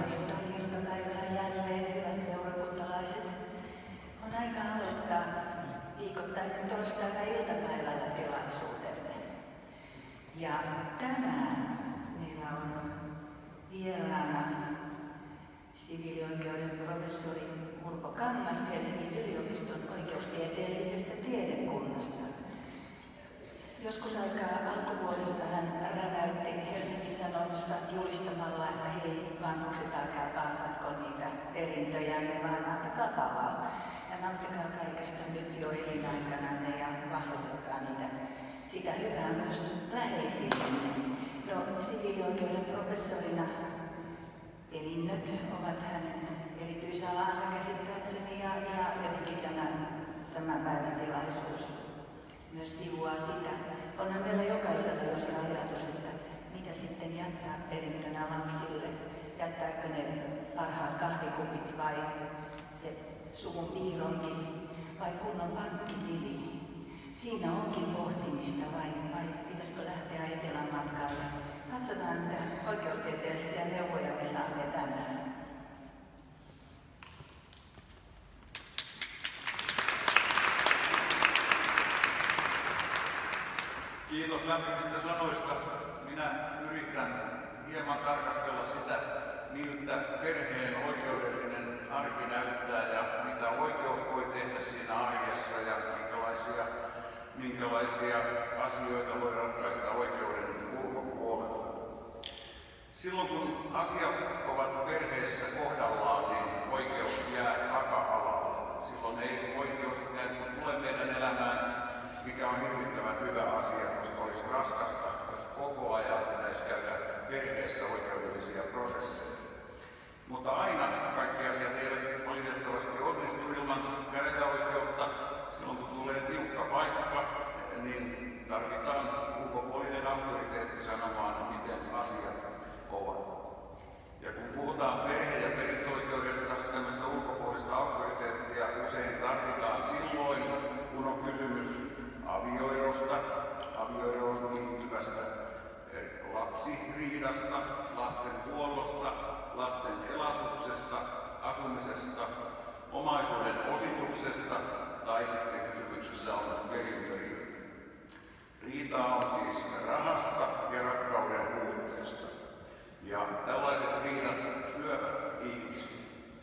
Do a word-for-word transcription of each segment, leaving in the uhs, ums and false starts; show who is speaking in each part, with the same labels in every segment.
Speaker 1: Kaunista iltapäivää jälleen, hyvät seurakuntalaiset. On aika aloittaa viikoittainen torstaina-iltapäivällä tilaisuutemme. Ja tänään meillä on vieraana siviilioikeuden professori Urpo Kangas Helsingin yliopiston oikeustieteellisestä tiedekunnasta. Joskus aikaa alkuvuodesta hän räväytti Helsingin Sanomissa julistamalla, että hei, vanhukset, älkää paatatko niitä perintöjänne, vaan antakaa palaa. Ja nauttikaa kaikesta nyt jo elinaikananne ja lahjoittakaa niitä, sitä hyvää myös läheisillenne. No, siviilioikeuden professorina perinnöt ovat hänen erityisalaansa käsittääkseni ja, ja jotenkin tämän, tämän päivän tilaisuus myös sivuaa sitä. Onhan meillä jokaisella jo se ajatus, että mitä sitten jättää perintönä lapsille. Jättääkö ne parhaat kahvikupit vai se suvun piironki vai kunnon pankkitili. Siinä onkin pohtimista vai, vai pitäisikö lähteä etelän matkalle. Katsotaan, mitä oikeustieteellisiä neuvoja me saamme tänään.
Speaker 2: Kiitos lämpimistä sanoista. Minä yritän hieman tarkastella sitä, miltä perheen oikeudellinen arki näyttää ja mitä oikeus voi tehdä siinä arjessa ja minkälaisia, minkälaisia asioita voi ratkaista oikeuden ulkopuolella. Silloin kun asiat ovat perheessä kohdallaan, niin oikeus jää taka-alalle. Silloin ei oikeus ikään kuin tule meidän elämään, mikä on hirvittävän hyvä asia, koska olisi raskasta, jos koko ajan pitäisi käydä perheessä oikeudellisia prosesseja. Mutta aina kaikki asiat eivät valitettavasti onnistu ilman käräjäoikeutta. Silloin kun tulee tiukka paikka, niin tarvitaan ulkopuolinen auktoriteetti sanomaan, miten asiat ovat. Ja kun puhutaan perhe- ja perintöoikeudesta, tämmöistä ulkopuolista auktoriteettia usein tarvitaan silloin, kun on kysymys avioerosta, avioeroon liittyvästä lapsiriidasta, lasten huollosta, lasten elatuksesta, asumisesta, omaisuuden osituksesta tai sitten kysymyksessä on perintöriita. Riita on siis rahasta ja rakkauden puutteesta. Ja tällaiset riidat syövät ihmisiä.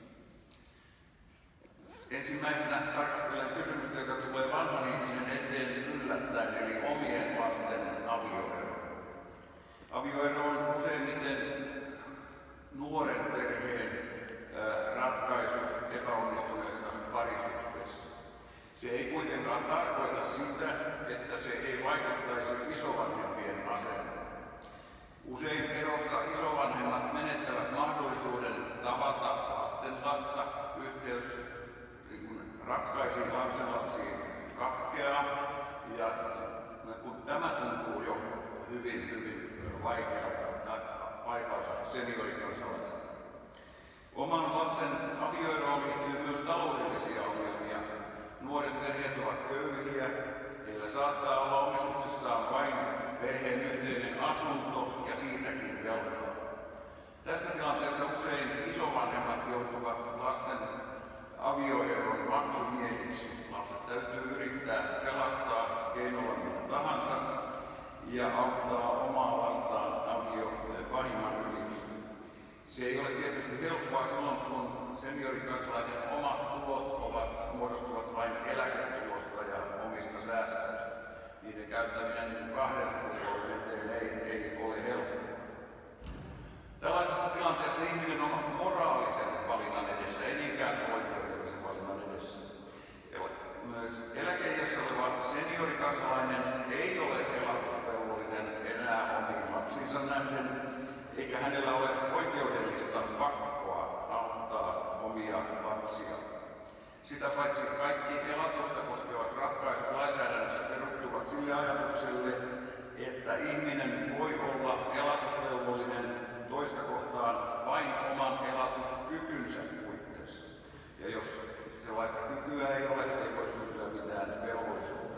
Speaker 2: Ensimmäisenä tarkastelen kysymystä, joka tulee vanhan ihmisen eteen yllättäen, eli omien lasten avioero. Avioero on useimmiten nuoren perheen ratkaisu epäonnistuneessa parisuhteessa. Se ei kuitenkaan tarkoita sitä, että se ei vaikuttaisi isovanhempien asemaan. Usein erossa isovanhemmat menettävät mahdollisuuden tavata lastenlasta, yhteys rakkaisiin lapsenlapsiin katkeaa, ja kun tämä tuntuu jo hyvin, hyvin vaikealta paikalta seniorikansalaisena. Oman lapsen avioeroon liittyy myös taloudellisia ongelmia. Nuoret perheet ovat köyhiä, heillä saattaa olla omistuksessaan vain perheen yhteinen asunto ja siitäkin velkaa. Tässä tilanteessa usein isovanhemmat joutuvat lasten avioeron maksumiehiksi. Lapset täytyy yrittää pelastaa keinolla millä tahansa ja auttaa omaa lastaan aviovahimman ylitse. Se ei ole tietysti helppoa silloin, kun seniorikansalaisen omat tulot ovat, muodostuvat vain eläketulosta ja omista säästöistä. Niiden käyttäminen niin kahden sukupolven eteen ei, ei ole helppoa. Tällaisessa tilanteessa ihminen on moraalisen valinnan edessä, ei niinkään oikeudellisen valinnan edessä. Myös eläkeiässä oleva seniorikansalainen ei ole elatusvelvollinen enää omiin lapsiinsa nähden, eikä hänellä ole oikeudellista pakkoa auttaa omia lapsia. Sitä paitsi kaikki elatusta koskevat ratkaisut lainsäädännössä perustuvat sille ajatukselle, että ihminen voi olla elatusvelvollinen toista kohtaan vain oman elatuskykynsä puitteissa. Ja jos sellaista kykyä ei ole, ei voi syntyä mitään velvollisuutta.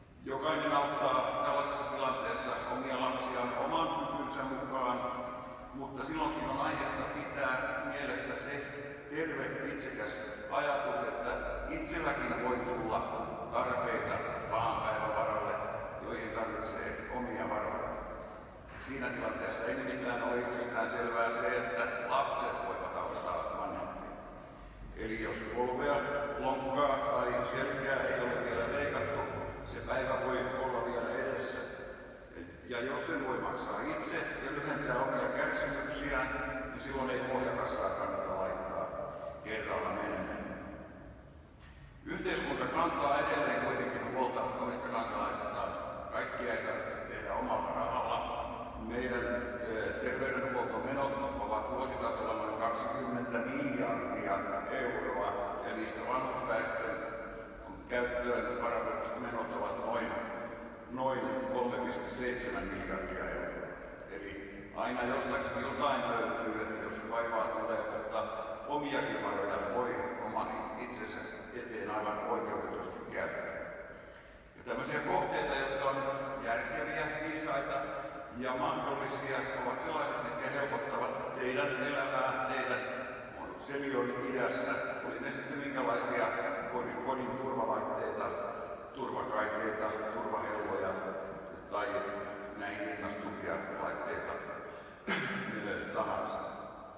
Speaker 2: Jokainen auttaa tällaisessa tilanteessa omia lapsiaan oman kykynsä mukaan, mutta silloinkin on aihetta pitää mielessä se terve, itsekäs ajatus, että itselläkin voi tulla tarpeita pahan päivän varalle, joihin tarvitsee omia varoja. Siinä tilanteessa ei nimittäin ole itsestään selvää se, että lapset voivat auttaa vanhempia. Eli jos polvea, lonkkaa tai selkää ei ole vielä leikattu, se päivä voi olla vielä edessä. Ja jos sen voi maksaa itse ja lyhentää omia kärsimyksiään, niin silloin ei pohjakassaa kannata laittaa kerralla menemään. Yhteiskunta kantaa edelleen kuitenkin huolta omista kansalaisistaan. Kaikkia ei tarvitse tehdä omalla rahalla. Meidän terveydenhuoltomenot ovat vuositasolla noin kaksikymmentä miljardia euroa ja niistä vanhusväestön käyttöön varatut menot ovat noin, noin kolme pilkku seitsemän miljardia euroa. Eli aina jostakin jotain löytyy, jos vaivaa tulee, mutta omiakin varoja voi oman itsensä eteen aivan oikeutetusti käyttää. Ja tämmöisiä kohteita, jotka on järkeviä, viisaita ja mahdollisia, ovat sellaiset, mitkä helpottavat teidän elämää, teidän seniori-iässä, oli ne sitten minkälaisia kodin, kodin turvalaitteita, turvakaiteita, turvahelloja tai näihin rinnastuvia laitteita tahansa.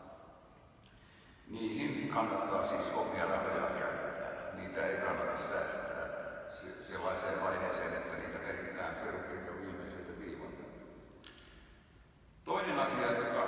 Speaker 2: Niihin kannattaa siis omia rahoja käyttää. Niitä ei kannata säästää sellaiseen vaiheeseen, että niitä merkitään perukirjan viimeiseltä viivalta. Toinen asia, joka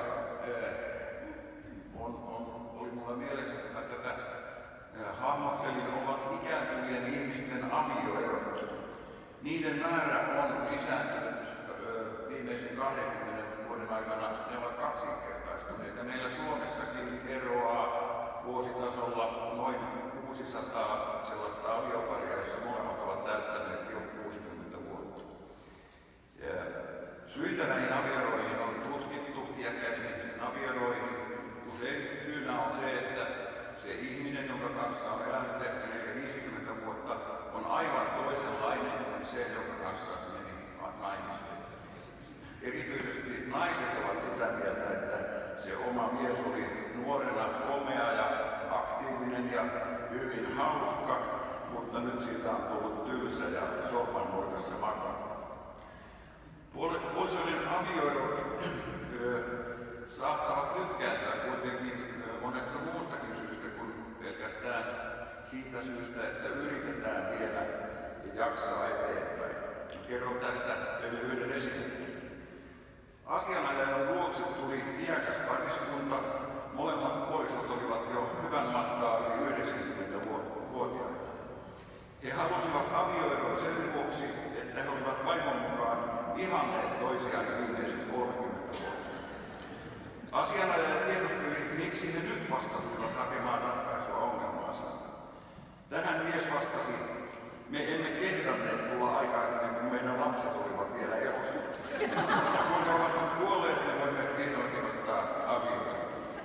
Speaker 2: on, on, oli mulla mielessä, että mä tätä hahmottelin, ovat ikääntyvien ihmisten avioerot. Niiden määrä on lisääntynyt viimeisen kahdenkymmenen vuoden aikana. Ne ovat kaksinkertaistuneet. Ja meillä Suomessakin eroaa vuositasolla noin kuusisataa sellaista avioparia, jossa molemmat ovat täyttäneet jo kuusikymmentä vuotta. Ja syitä näihin avioeroihin on tutkittu, iäkkäiden ihmisten avioeroihin. Usein syynä on se, että se ihminen, jonka kanssa on elänyt ehkä neljäkymmentä viisikymmentä vuotta, on aivan toisenlainen kuin se, jonka kanssa meni naimisiin. Erityisesti naiset ovat sitä mieltä, että se oma mies oli nuorena komea ja aktiivinen ja hyvin hauska, mutta nyt siitä on tullut tylsä ja sohvan nurkassa makaa. Puolisoiden avioerot saattavat lykkääntyä kuitenkin monesta muustakin syystä kuin pelkästään siitä syystä, että yritetään vielä jaksaa eteenpäin. Kerron tästä teille yhden esimerkin. Asianajajan luokse tuli iäkäs pariskunta. Molemmat puolisot olivat jo hyvän matkaa yli yhdeksänkymmentävuotiaita. He halusivat avioeron sen vuoksi, että he olivat vaimon mukaan ihanneet toisiaan viimeiset kolmekymmentä vuotta. Asianajaja tiedusteli, miksi he nyt vasta tulivat hakemaan ratkaisua ongelmaansa. Tähän mies vastasi, me emme kehdanneet tulla aikaisemmin, kun meidän lapset olivat vielä elossa. Kun he ovat nyt kuolleet, me voimme vihdoinkin ottaa avioeron.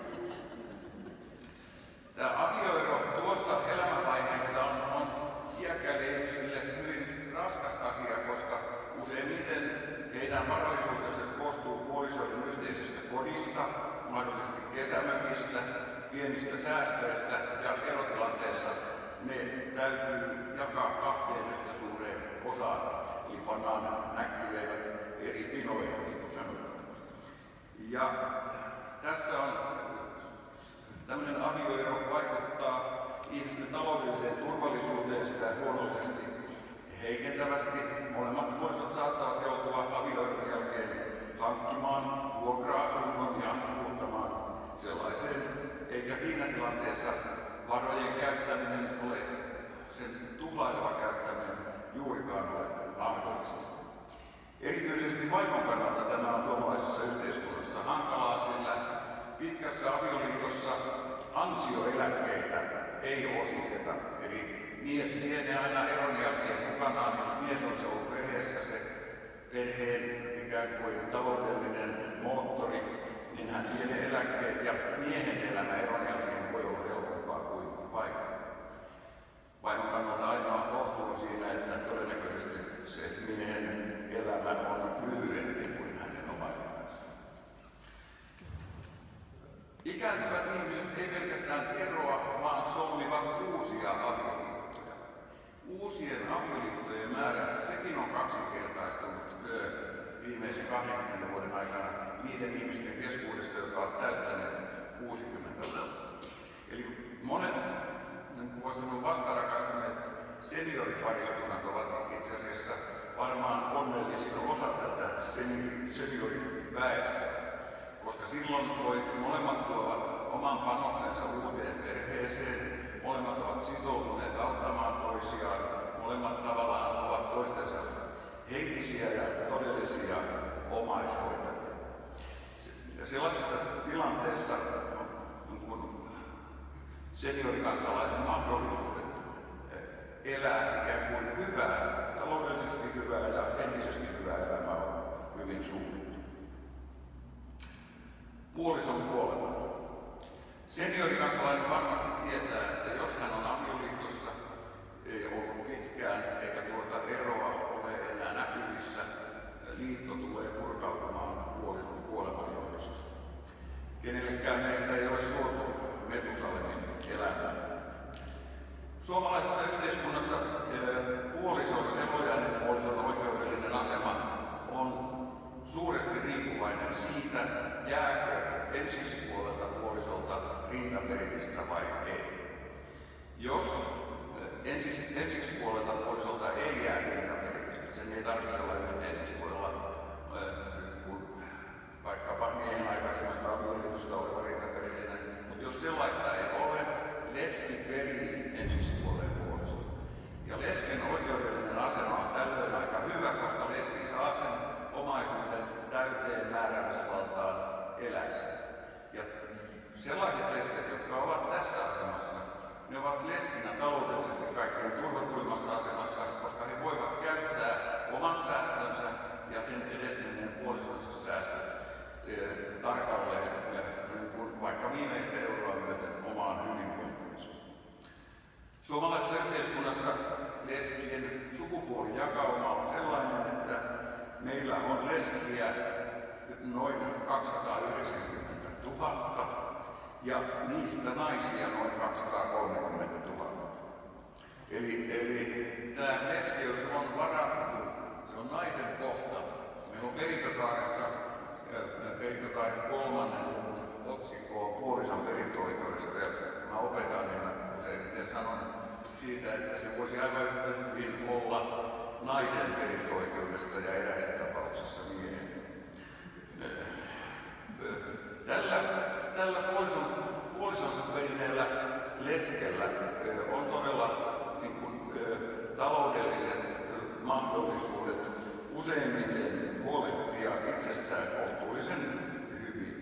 Speaker 2: Tämä avioero tuossa elämänvaiheessa on, on iäkkäille ihmisille hyvin raskas asia, koska useimmiten heidän varallisuutensa koostuu puolisoiden yhteisestä kodista, mahdollisesti kesämökistä, pienistä säästöistä ja erotilanteessa ne täytyy jakaa kahteen yhtä suureen osaan, eli pannaan näkkyleivät eri pinoihin, niin kuin sanotaan. Ja tässä on tämmöinen avioero vaikuttaa ihmisten taloudelliseen turvallisuuteen sitä luonnollisesti heikentävästi. Molemmat puolisot saattavat joutua avioeron jälkeen hankkimaan vuokra-asunnon ja muuttamaan sellaiseen, eikä siinä tilanteessa varojen käyttäminen ole, sen tuhlaileva käyttäminen juurikaan ole mahdollista. Erityisesti vaimon kannalta tämä on suomalaisessa yhteiskunnassa hankalaa, sillä pitkässä avioliitossa ansioeläkkeitä ei ositeta. Eli mies lienee aina eron jälkeen mukanaan, jos mies on se ollut perheessä se perheen ikään kuin taloudellinen moottori, niin hän lienee eläkkeet ja miehen elämä eron jälkeen voi olla helpompaa kuin vaimon. Vaimon kannalta ainoa lohtu on siinä, että todennäköisesti se miehen elämä on lyhyempi kuin hänen oma elämänsä. määrä, sekin on kaksinkertaistunut viimeisen kahdenkymmenen vuoden aikana niiden ihmisten keskuudessa, jotka ovat täyttäneet kuusikymmentä vuotta. Eli monet, niin kuin voisi sanoa, vastarakastuneet senioripariskunnat ovat itse asiassa varmaan onnellisin osa tätä senioriväestöä, koska silloin voi, molemmat tuovat oman panoksensa uuteen perheeseen, molemmat ovat sitoutuneet auttamaan toisiaan, molemmat tavallaan ovat toistensa henkisiä ja todellisia omaishoitajia. Ja sellaisessa tilanteessa kun seniorikansalaisen mahdollisuudet elää ikään kuin hyvää, taloudellisesti hyvää ja henkisesti hyvää elämää on hyvin suuri. Puolison kuolema. Seniorikansalainen varmasti tietää, että jos hän on avioliitossa, ei ollut pitkään eikä tuota eroa ole enää näkyvissä, liitto tulee purkautumaan puolison kuoleman johdosta. Kenellekään meistä ei ole suotu Metusalemin elämää. Suomalaisessa yhteiskunnassa puolison, elojäänneen puolison oikeudellinen asema on suuresti riippuvainen siitä, jääkö ensisijaisuudelta puolisolta rintaperillistä vai ei. Jos ensisijaisuudelta puolisolta ei jää rintaperillistä, sen ei tarvitse olla ensisijaisuudella, kun vaikkapa miehen aikaisemmasta avioliitosta oleva rintaperillinen, mutta jos sellaista ei ole, leski perii ensisijaisuuden puolesta. Ja lesken oikeudellinen asema on tällöin aika hyvä, koska leski saa sen omaisuuden täyteen määräämisvaltaan eläessä. Ja sellaiset lesket, jotka ovat tässä asemassa, ne ovat leskinä taloudellisesti kaikkein turvatuimmassa asemassa, koska he voivat käyttää omat säästönsä ja sen edesmenneen puolisonsa säästöt eh, tarkalleen eh, niin kuin vaikka viimeistä euroa myöten omaan hyvinvointiinsa. Suomalaisessa yhteiskunnassa leskien sukupuolijakauma on sellainen, että meillä on leskiä noin kaksisataayhdeksänkymmentätuhatta ja niistä naisia noin kaksisataakolmekymmentätuhatta. Eli, eli tämä leskeys on varattu, se on naisen kohta. Meillä on perintökaaressa, perintökaaren kolmannen luvun otsikko on puolison perintöoikeudesta ja mä opetan niin mä useimmiten sanon siitä, että se voisi aivan yhtä hyvin olla naisen perintöoikeudesta ja eräissä tapauksessa miehen. Tällä, tällä puolison, puolisonsa perineellä leskellä on todella niin kuin, taloudelliset mahdollisuudet useimmiten huolehtia itsestään kohtuullisen hyvin.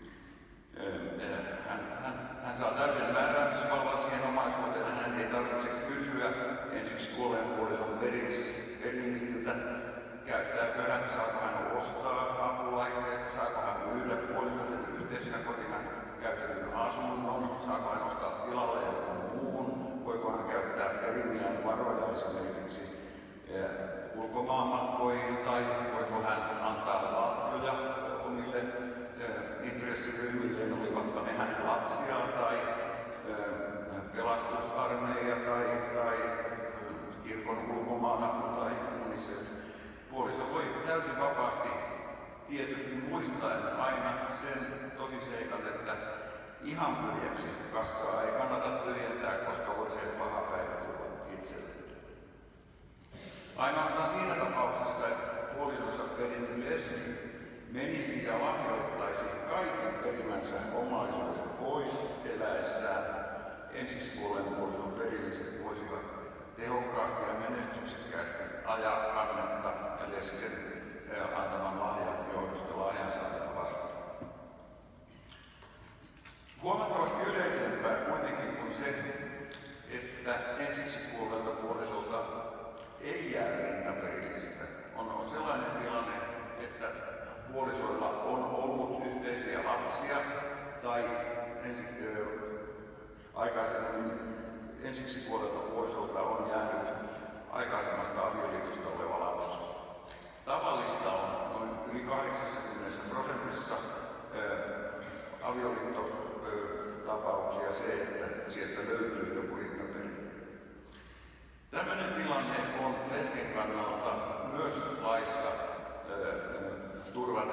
Speaker 2: Hän, hän, hän saa täyden määräämisvallan siihen omaisuuteen, hän ei tarvitse kysyä ensiksi kuolleen puolison perillisiltä, käyttääkö hän, saako hän ostaa apulaitteita, saako hän myydä puolisoiden yhteisenä kotina käytetyn asunnon, saako hän ostaa tilalle jonkun muun, voiko hän käyttää perimiään varoja esimerkiksi eh, ulkomaanmatkoihin tai voiko hän antaa lahjoja omille eh, intressiryhmilleen, olivatpa ne hänen lapsiaan tai eh, pelastusarmeija tai, tai kirkon ulkomaanapu tai UNICEF. Puoliso voi täysin vapaasti tietysti muistaen aina sen tosiseikan, että ihan tyhjäksi kassaa ei kannata tyhjentää, koska voi se paha päivä tulla itselle. Ainoastaan siinä tapauksessa, että puolisonsa perinnyt leski menisi ja lahjoittaisi kaiken perimänsä omaisuuden pois eläessään, ensiksi kuolleen puolison perilliset voisivat tehokkaasti ja menestyksekkäästi ajaa kannetta ja lesken antaman lahjan johdosta lahjansaajaa vastaan. Huomattavasti yleisempää kuitenkin kuin se, että ensiksi kuolleelta puolisolta ei jää rintaperillistä. On, on sellainen tilanne, että puolisoilla on ollut yhteisiä lapsia tai ensi, ö, aikaisemmin ensiksi kuolleelta puolisolta on jäänyt aikaisemmasta avioliitosta oleva lapsi. Tavallista on noin yli kahdeksankymmentä prosentissa avioliittotapauksia se, että sieltä löytyy joku rintaperillinen. Tällainen tilanne on lesken kannalta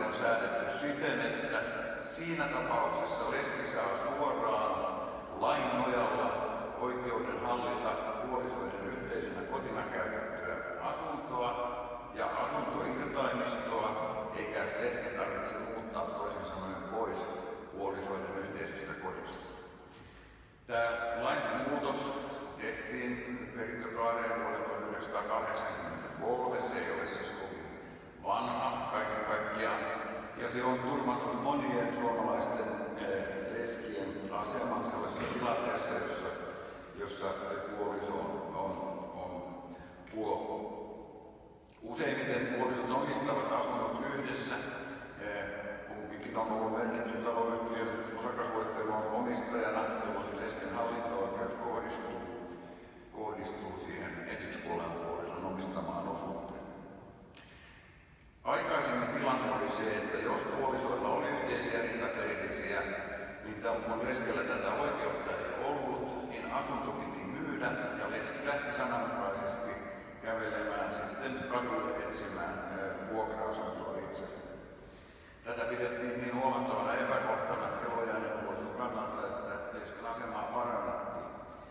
Speaker 2: varten säädetty siten, että siinä tapauksessa leski saa suoraan lain nojalla oikeuden hallita puolisoiden yhteisenä kotina käytettyä asuntoa ja asuntoirtaimistoa, eikä leski tarvitse muuttaa toisin sanoen pois puolisoiden yhteisestä kodista. Tämä lain muutos tehtiin perintökaareen vuonna tuhatyhdeksänsataakahdeksankymmentäkolme. Se ei ole siis kovin vanha kaiken kaikkiaan. Ja se on turvannut monien suomalaisten leskien aseman sellaisessa tilanteessa, jossa, jossa puoliso on, on, on puo. Useimmiten puolisot omistavat asunnot yhdessä. Kumpikin on ollut merkitty taloyhtiön osakasluettelon omistajana, jolloin se lesken hallinto-oikeus kohdistuu, kohdistuu siihen ensiksi kuolleen puolison omistamaan osuuteen. Aikaisemmin tilanne oli se, että jos puolisoilla oli yhteisiä rintaperillisiä, niin kun leskellä tätä oikeutta ei ollut, niin asunto piti myydä ja leski lähti sananmukaisesti kävelemään sitten kadulle etsimään vuokra-asuntoa itselleen. Tätä pidettiin niin huomattavana epäkohtana elojainen puolison kannalta, että lesken asemaa parannettiin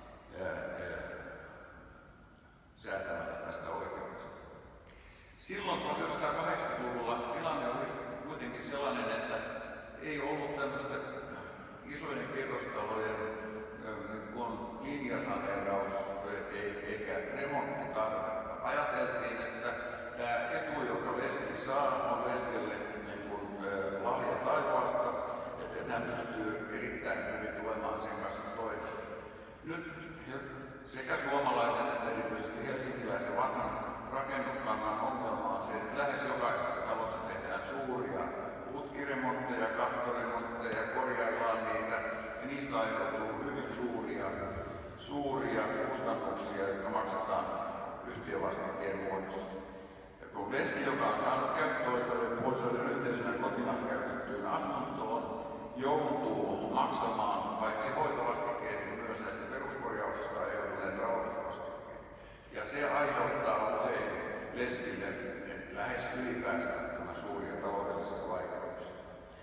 Speaker 2: säätämällä tästä oikeudesta. Silloin tuhatyhdeksänsataakahdeksankymmentäluvulla tilanne oli kuitenkin sellainen, että ei ollut tämmöistä isojen kerrostalojen linjasaneeraus eikä remonttitarvetta. Ajateltiin, että tämä etu, joka leski saa, on leskelle niin kuin, ä, lahja taivaasta, että hän pystyy erittäin hyvin tulemaan sen kanssa toimeen. Nyt sekä suomalaisen että erityisesti helsinkiläisen vanhan rakennuskannan ongelma on se, että lähes jokaisessa talossa tehdään suuria putkiremontteja, kattoremontteja, korjaillaan niitä ja niistä aiheutuu hyvin suuria, suuria kustannuksia, jotka maksetaan yhtiövastikkeen muodossa. Ja kun leski, joka on saanut käyttöoikeuden puolisoiden yhteisenä kotina käytettyyn asuntoon, joutuu maksamaan paitsi hoitovastikkeen niin myös näistä peruskorjauksista aiheutuneet rahoitusvastikkeet. Ja se aiheuttaa usein leskille lähes ylipääsemättömän suuria taloudellisia vaikeuksia.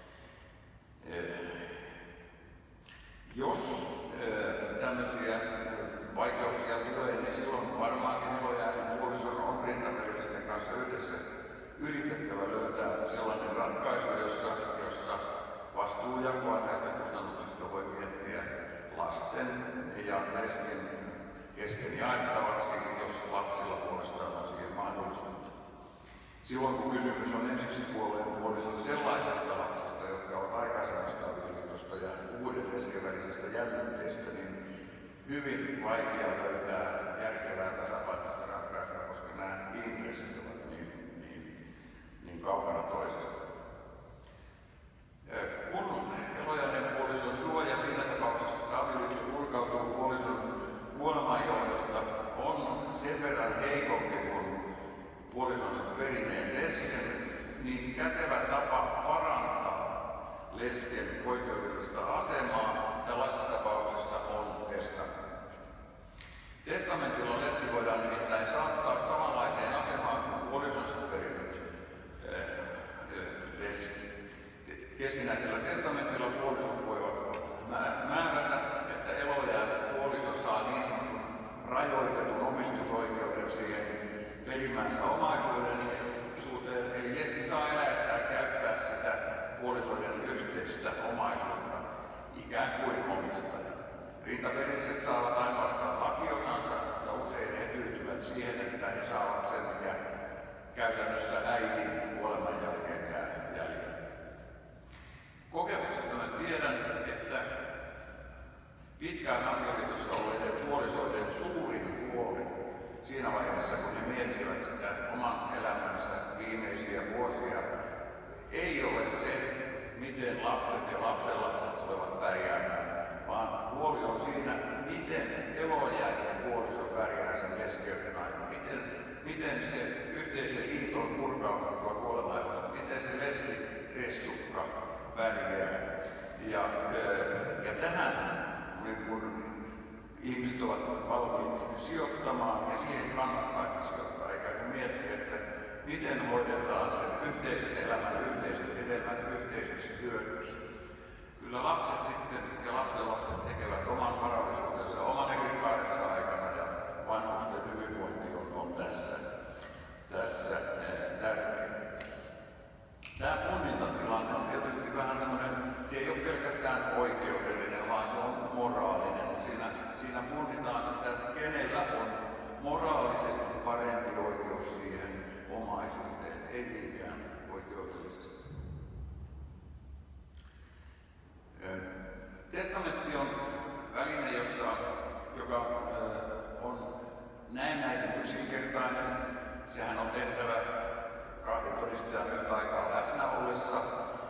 Speaker 2: Jos tämmöisiä vaikeuksia tulee, niin silloin varmaankin elojäänyt puolison on rintaperillisten kanssa yhdessä yritettävä löytää sellainen ratkaisu, jossa, jossa vastuujakoa näistä kustannuksista voi miettiä lasten ja lesken kesken jaettavaksi, jos lapsilla puolestaan on siihen mahdollisuutta. Silloin kun kysymys on ensiksi kuolleen puolison sellaisesta lapsesta, jotka ovat aikaisemmasta avioliitosta ja uuden lesken välisestä jännitteestä, niin hyvin vaikea löytää järkevää tasapainoista ratkaisua, koska nämä intressit ovat niin, niin, niin kaukana toisesta. Kun elojainen puolison suoja siinä tapauksessa, että avioliitto purkautuu puolison kuoleman johdosta, on sen verran heikompi kuin puolisonsa perineen lesken, niin kätevä tapa parantaa lesken oikeudellista asemaa tällaisessa tapauksessa on testamentti. Testamentilla leski voidaan nimittäin saattaa samanlaiseen asemaan kuin puolisonsa perinyt leski. Keskinäisellä testamentilla puolisot voivat määrätä, että elojäänyt puoliso saa niin sanotun rajoitetun omistusoikeuden siihen perimänsä omaisuuden suhteen, eli leski saa eläessään käyttää sitä puolisoiden yhteistä omaisuutta ikään kuin omistaja. Rintaperilliset saavat ainoastaan lakiosansa, mutta usein he tyytyvät siihen, että he saavat sen, mikä käytännössä äidin kuoleman jälkeen jää jäljellä. Kokemuksesta mä tiedän, että pitkään avioliitossa olleiden puolisoiden suurin huoli siinä vaiheessa, kun he miettivät sitä oman elämänsä viimeisiä vuosia, ei ole se, miten lapset ja lapsenlapset tulevat pärjäämään, vaan huoli on siinä, miten elojäänyt puoliso pärjää sen leskeyden ajan, miten, miten se yhteisen liiton purkauduttua kuolemaelossa, miten se leskiressukka pärjää. Ja, ja tähän niin kun ihmiset ovat valmiit sijoittamaan ja siihen kannattaa sijoittaa, eikä miettiä, että miten hoidetaan sen yhteisen elämän, yhteisen hedelmät yhteiseksi hyödyksi. Kyllä lapset sitten ja lapsenlapset tekevät oman varallisuutensa oman elinkaarensa aikana ja vanhusten hyvinvointi on, on tässä, tässä eh, tärkeä. Tämä punnintatilanne on tietysti vähän tämmöinen, se ei ole pelkästään oikeudellinen, vaan se on moraalinen. Siinä, siinä punnitaan sitä, että kenellä on moraalisesti parempi oikeus siihen omaisuuteen, ei niinkään oikeudellisesti. Testamentti on väline, jossa, joka on näennäisen yksinkertainen. Sehän on tehtävä kahden todistajan yhtä aikaa läsnä ollessa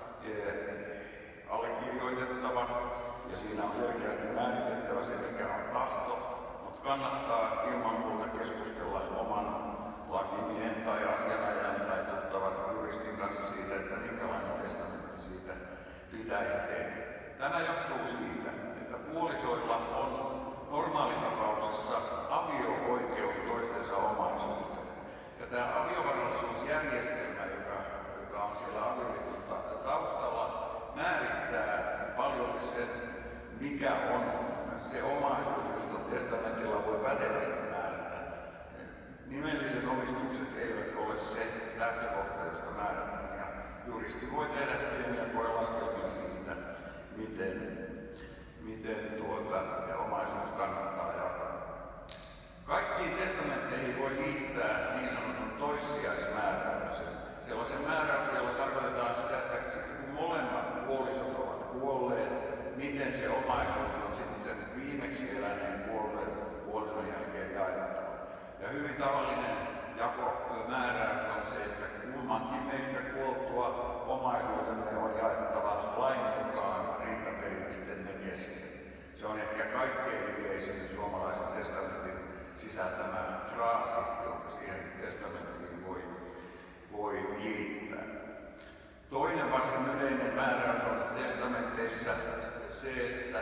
Speaker 2: allekirjoitettava, ja siinä on selkeästi määritettävä se, mikä on tahto, mutta kannattaa ilman muuta keskustella oman lakimiehen tai asianajan tai tuttavan juristin kanssa siitä, että minkälainen testamentti siitä pitäisi tehdä. Tämä johtuu siitä, että puolisoilla on normaalitapauksessa avio-oikeus toistensa omaisuuteen. Ja tämä aviovarallisuusjärjestelmä, joka, joka on siellä avioliiton taustalla, määrittää paljon sen, mikä on se omaisuus, josta testamentilla voi pätevästi määrätä. Nimellisen omistukset eivät ole se lähtökohta, josta määrätään. Ja juristi voi tehdä pieniä koelaskelmia siitä, miten, miten tuota, omaisuus kannattaa jakaa. Kaikkiin testamentteihin voi liittää niin sanotun toissijaismääräyksen. Sellaisen määräyksen, jolla tarkoitetaan sitä, että kun molemmat puolisot ovat kuolleet, miten se omaisuus on sitten sen viimeksi eläneen puolen, puolison jälkeen jaettava. Ja hyvin tavallinen jakomääräys on se, että kummankin meistä kuoltua omaisuutemme on jaettava lain mukaan rintaperillistemme kesken. Se on ehkä kaikkein yleisin suomalaisen testamentin sisältämä fraasi, jonka siihen testamenttiin voi, voi liittää. Toinen varsin yleinen määräys on testamenteissa se, että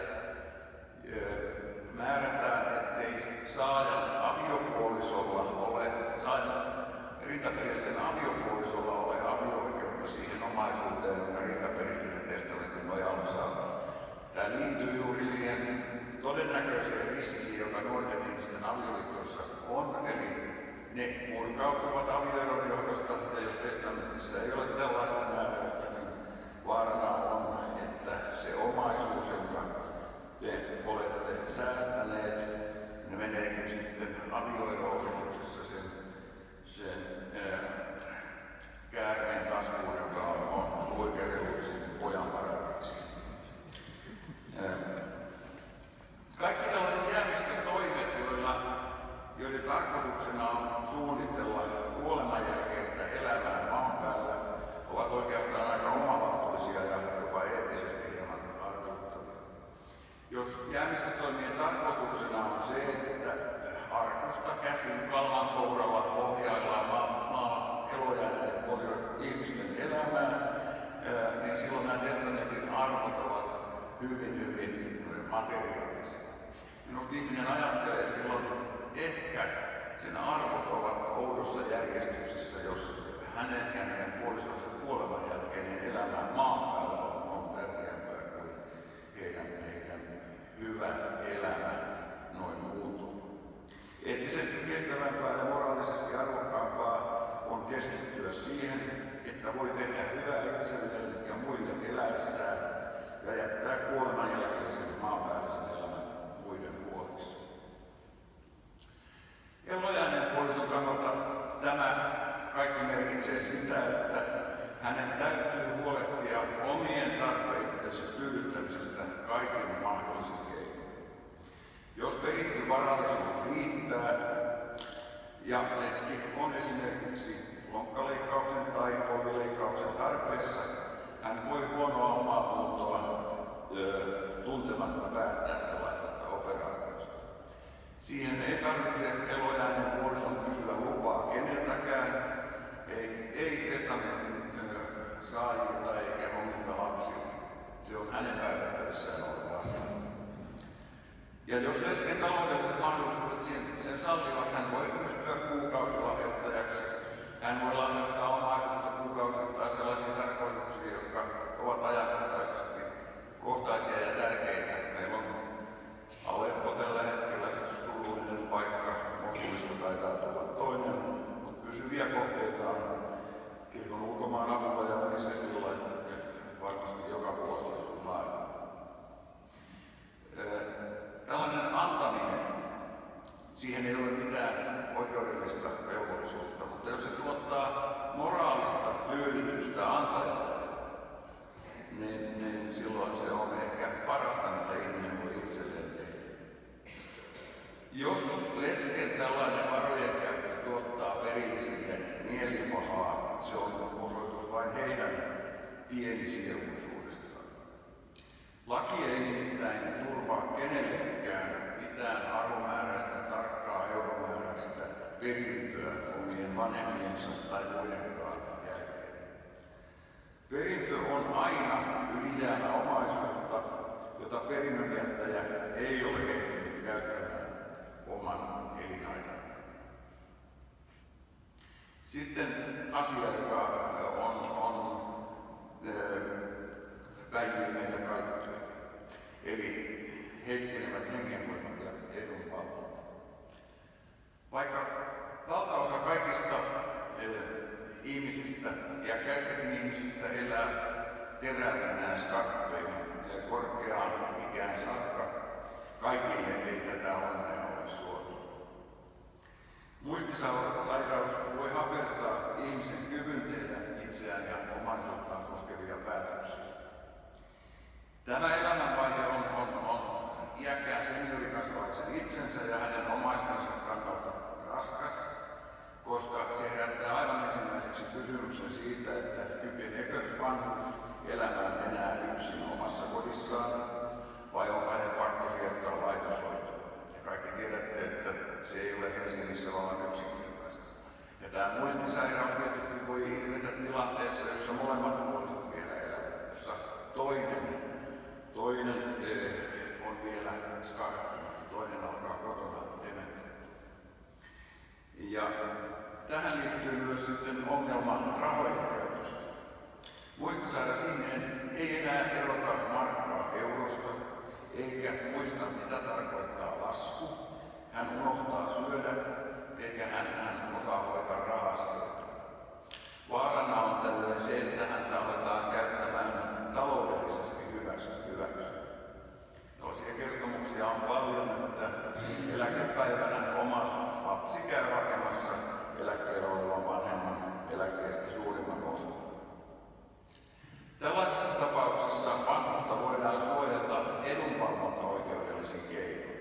Speaker 2: määrätään, ettei saajan aviopuolisolla ole, saajan rintaperillisen aviopuolisolla ole avio-oikeutta siihen omaisuuteen, jonka rintaperillinen testamentin nojalla saa. Tämä liittyy juuri siihen todennäköiseen riskiin, joka nuorten ihmisten avioliitossa on, eli ne purkautuvat avioeron johdosta, ja jos testamentissa ei ole tällaista määräystä, niin vaarana on, että se omaisuus, jonka te olette säästäneet, ne meneekin sitten avioero-osoituksessa sen, sen ää, käärmeen taskuun, joka on, on luikerellut sinne pojan paratiisiin. Kaikki tällaiset jäämistötoimet, joilla, joiden tarkoituksena on suunnitella kuoleman jälkeistä elämää maan päällä, ovat oikeastaan aika omavaatuisia ja jopa eettisesti hieman arveluttavia. Jos jäämistötoimien tarkoituksena on se, että arkusta käsin kallan kouralla ohjaillaan maan, maan elojääneiden ihmisten elämää, niin silloin nämä testamentin arvot ovat hyvin, hyvin materiaalisia. Minusta ihminen ajattelee silloin, ehkä sen arvot ovat oudossa järjestyksessä, jos hänen ja hänen puolisonsa kuoleman jälkeinen elämä maan päällä on, on tärkeämpää kuin heidän, heidän hyvä elämä noin muutoin. Eettisesti kestävämpää ja moraalisesti arvokkaampaa on keskittyä siihen, että voi tehdä hyvää itselleen ja muille eläessään ja jättää kuoleman jälkeisen maanpäällisen elämän muiden huoliksi. Elojääneen puolison kannalta tämä kaikki merkitsee sitä, että hänen täytyy huolehtia omien tarpeittensa tyydyttämisestä kaikin mahdollisin keinoin. Jos peritty varallisuus riittää ja leski on esimerkiksi lonkkaleikkauksen tai polvileikkauksen tarpeessa, hän voi huonoa omaa tuntoa tuntematta päättää sellaisesta operaatiosta. Siihen ei tarvitse elojääneen puolison kysyä lupaa keneltäkään, ei, ei testamentin saajilta eikä omilta lapsilta. Se on hänen päätettävissään oleva asia. Ja jos lesken taloudelliset mahdollisuudet sen, sen sallivat, hän voi ryhtyä kuukausilahjoittajaksi. Hän kohteita on kirkon ulkomaan avulla ja Unicefilla varmasti joka puolella maailmaa. Tällainen antaminen, siihen ei ole mitään oikeudellista velvollisuutta, mutta jos se tuottaa moraalista tyydytystä antajalle, niin, niin silloin se on ehkä parasta, mitä ihminen voi itselleen tehdä. Jos lesken tällainen varojen käyttö tuottaa perillisille mielipahaa, se on osoitus vain heidän pienisielullisuudestaan. Laki ei nimittäin turvaa kenellekään mitään arvomääräistä, tarkkaa euromääräistä perintöä omien vanhemmiensa tai muidenkaan jälkeen. Perintö on aina ylijäämä omaisuutta, jota perinnönjättäjä ei ole ehtinyt käyttämään oman elinaikana. Sitten asia, joka on, on päivii meitä kaikkia, eli heikkenevät hengenvoimat ja edunvalvonta. Vaikka valtaosa kaikista eh, ihmisistä, iäkkäistäkin ihmisistä elää terävänä skarppeina ja korkeaan ikään saakka, kaikille ei tätä onnea ole suotu. Muistisairaus voi hapertaa ihmisen kyvyn tehdä itseään ja omaisuuttaan koskevia päätöksiä. Tämä elämänvaihe on, on, on iäkkään seniorikansalaisen itsensä ja hänen omaistensa kannalta raskas, koska se herättää aivan ensimmäiseksi kysymyksen siitä, että kykeneekö vanhus elämään enää yksin omassa kodissaan, vai onko hänen pakko sijoittaa laitoshoitoon. Ja kaikki tiedätte, että se ei ole Helsingissä vallan yksinkertaista. Ja tämä muistisairaus tietysti voi ilmetä tilanteessa, jossa molemmat puoliset vielä elävät, jossa toinen, toinen eh, on vielä skarppimatta, toinen alkaa kotona dementoida. Ja tähän liittyy myös sitten ongelma rahojen käytöstä. Muistisairas ihminen ei enää erota markkaa eurosta, eikä muista mitä tarkoittaa lasku. Hän unohtaa syödä, eikä hän, hän osaa hoitaa rahastoita. Vaarana on tällöin se, että häntä aletaan käyttämään taloudellisesti hyväksi. hyväksi. Tällaisia kertomuksia on paljon, että eläkepäivänä oma lapsi käy hakemassa eläkkeellä olevan vanhemman eläkkeestä suurimman osan. Tällaisessa tapauksessa vanhusta voidaan suojata edunvalvontaoikeudellisin keinoin.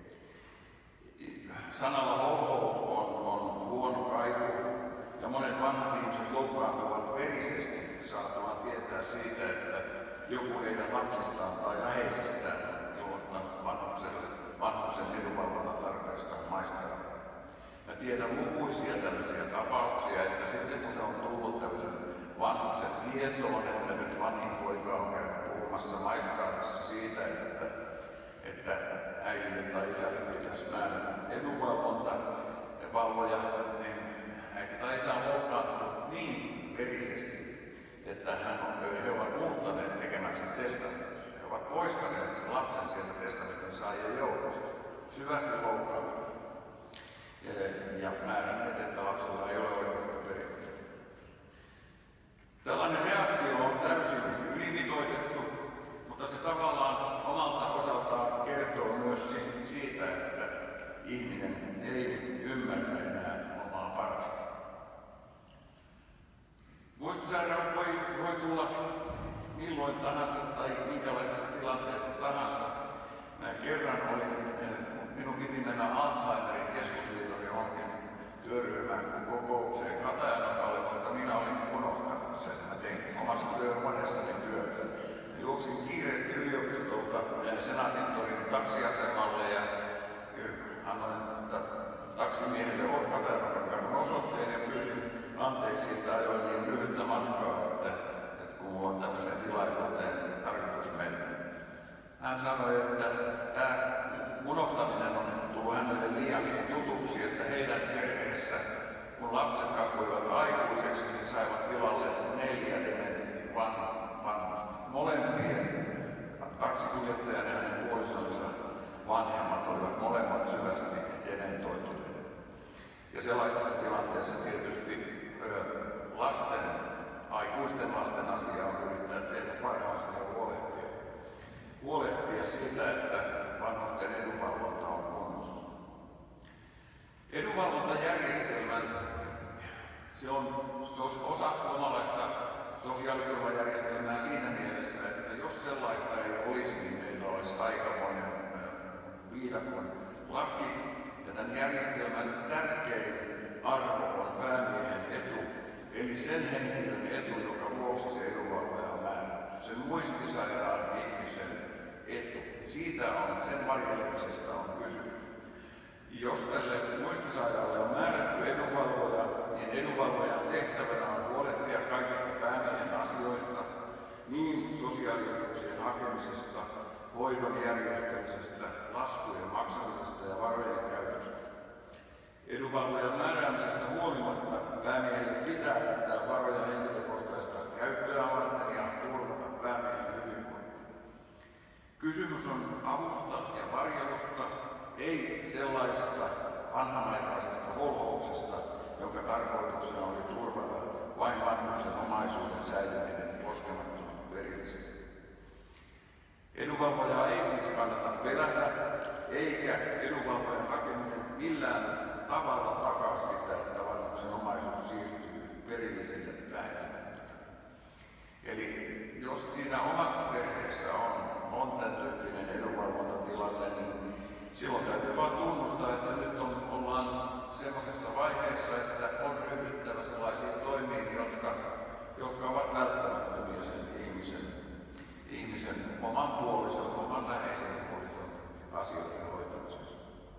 Speaker 2: Sanalla holhous on, on huono kaiku, ja monet vanhat ihmiset loukkaantuvat verisesti saatuaan tietää siitä, että joku heidän lapsistaan tai läheisistään on ilmoittanut vanhuksen edunvalvontatarpeesta maistraatille. Mä tiedän lukuisia tällaisia tapauksia, että sitten kun se on tullut tämmöisen vanhuksen tietoon, että nyt vanhin poika on käynyt puhumassa maistraatissa siitä, että, että äidille tai isälle pitäisi määrätä edunvalvonta ja valvoja, niin äiti tai isä on loukkaantunut niin verisesti, että hän on, he ovat muuttaneet tekemänsä testamentin. He ovat poistaneet sen lapsen sieltä testamentin saajien joukosta, syvästi loukkaantunut. Ja määränneet, että lapsella ei ole oikeutta perintöön. Tällainen reaktio on täysin ylimitoitettu, mutta se tavallaan omalta osaltaan kertoo myös siitä, että ihminen ei ymmärrä enää omaa parasta. Muistisairaus voi, voi tulla milloin tahansa tai minkälaisessa tilanteessa tahansa. Mä kerran olin, minun piti mennä Alzheimerin keskusliiton johonkin työryhmän kokoukseen Katajanokalle, mutta minä olin unohtanut sen. Mä tein omassa työhuoneessani työtä. Juoksin kiireesti yliopistolta Senaatintorin taksiasemalle ja annoin taksimiehelle Katajanokan kadun osoitteen ja pyysin anteeksi, että ajoin niin lyhyttä matkaa, että, että kun mulla on tämmöiseen tilaisuuteen tarkoitus mennä. Hän sanoi, että tämä unohtaminen on tullut hänelle liiankin jutuksi, että heidän perheessä, kun lapset kasvoivat aikuiseksi, niin saivat tilalle neljä dementin vanhusta. Molempien taksikuljettajan ja hänen puolisonsa vanhemmat olivat molemmat syvästi dementoituneet. Ja sellaisessa tilanteessa tietysti lasten, aikuisten lasten asiaa on yrittää tehdä parhaansa ja huolehtia, huolehtia siitä, että vanhusten edunvalvonta on kunnossa. Edunvalvontajärjestelmän, se on osa suomalaista sosiaaliturvajärjestelmää siinä mielessä, että jos sellaista ei olisi, niin meillä olisi aikamoinen viidakon laki. Ja tämän järjestelmän tärkein arvo on päämiehen etu, eli sen henkilön etu, joka vuoksi se edunvalvoja on määrätty. Sen muistisairaan ihmisen etu. Siitä on, sen varjelemisesta on kysymys. Jos tälle muistisairaalle on määrätty edunvalvoja, niin edunvalvojan tehtävänä on huolehtia kaikista päämiehen asioista, niin sosiaalietuuksien hakemisesta, hoidon järjestämisestä, laskujen maksamisesta ja varojen käytöstä. Edunvalvojan määräämisestä huolimatta päämiehelle pitää jättää varoja henkilökohtaista käyttöä varten ja turvata päämiehen hyvinvointia. Kysymys on avusta ja varjelusta, ei sellaisesta vanhanaikaisesta holhouksesta, jonka tarkoituksena oli turvata vain vanhuksen omaisuuden säilyminen koskemattoman perillisenä. Edunvalvojaa ei siis kannata pelätä, eikä edunvalvojan hakeminen millään tavalla takaa sitä, että vanhuksen omaisuus siirtyy perilliselle vähentämättömään. Eli jos siinä omassa perheessä on, on tämän tyyppinen edunvalvontatilanne, niin silloin täytyy vaan tunnustaa, että nyt on, ollaan semmoisessa vaiheessa, että on ryhdyttävä sellaisiin toimiin, jotka, jotka ovat välttämättömiä sen ihmisen, ihmisen oman puolison, oman läheisen puolison asioiden hoitamisessa.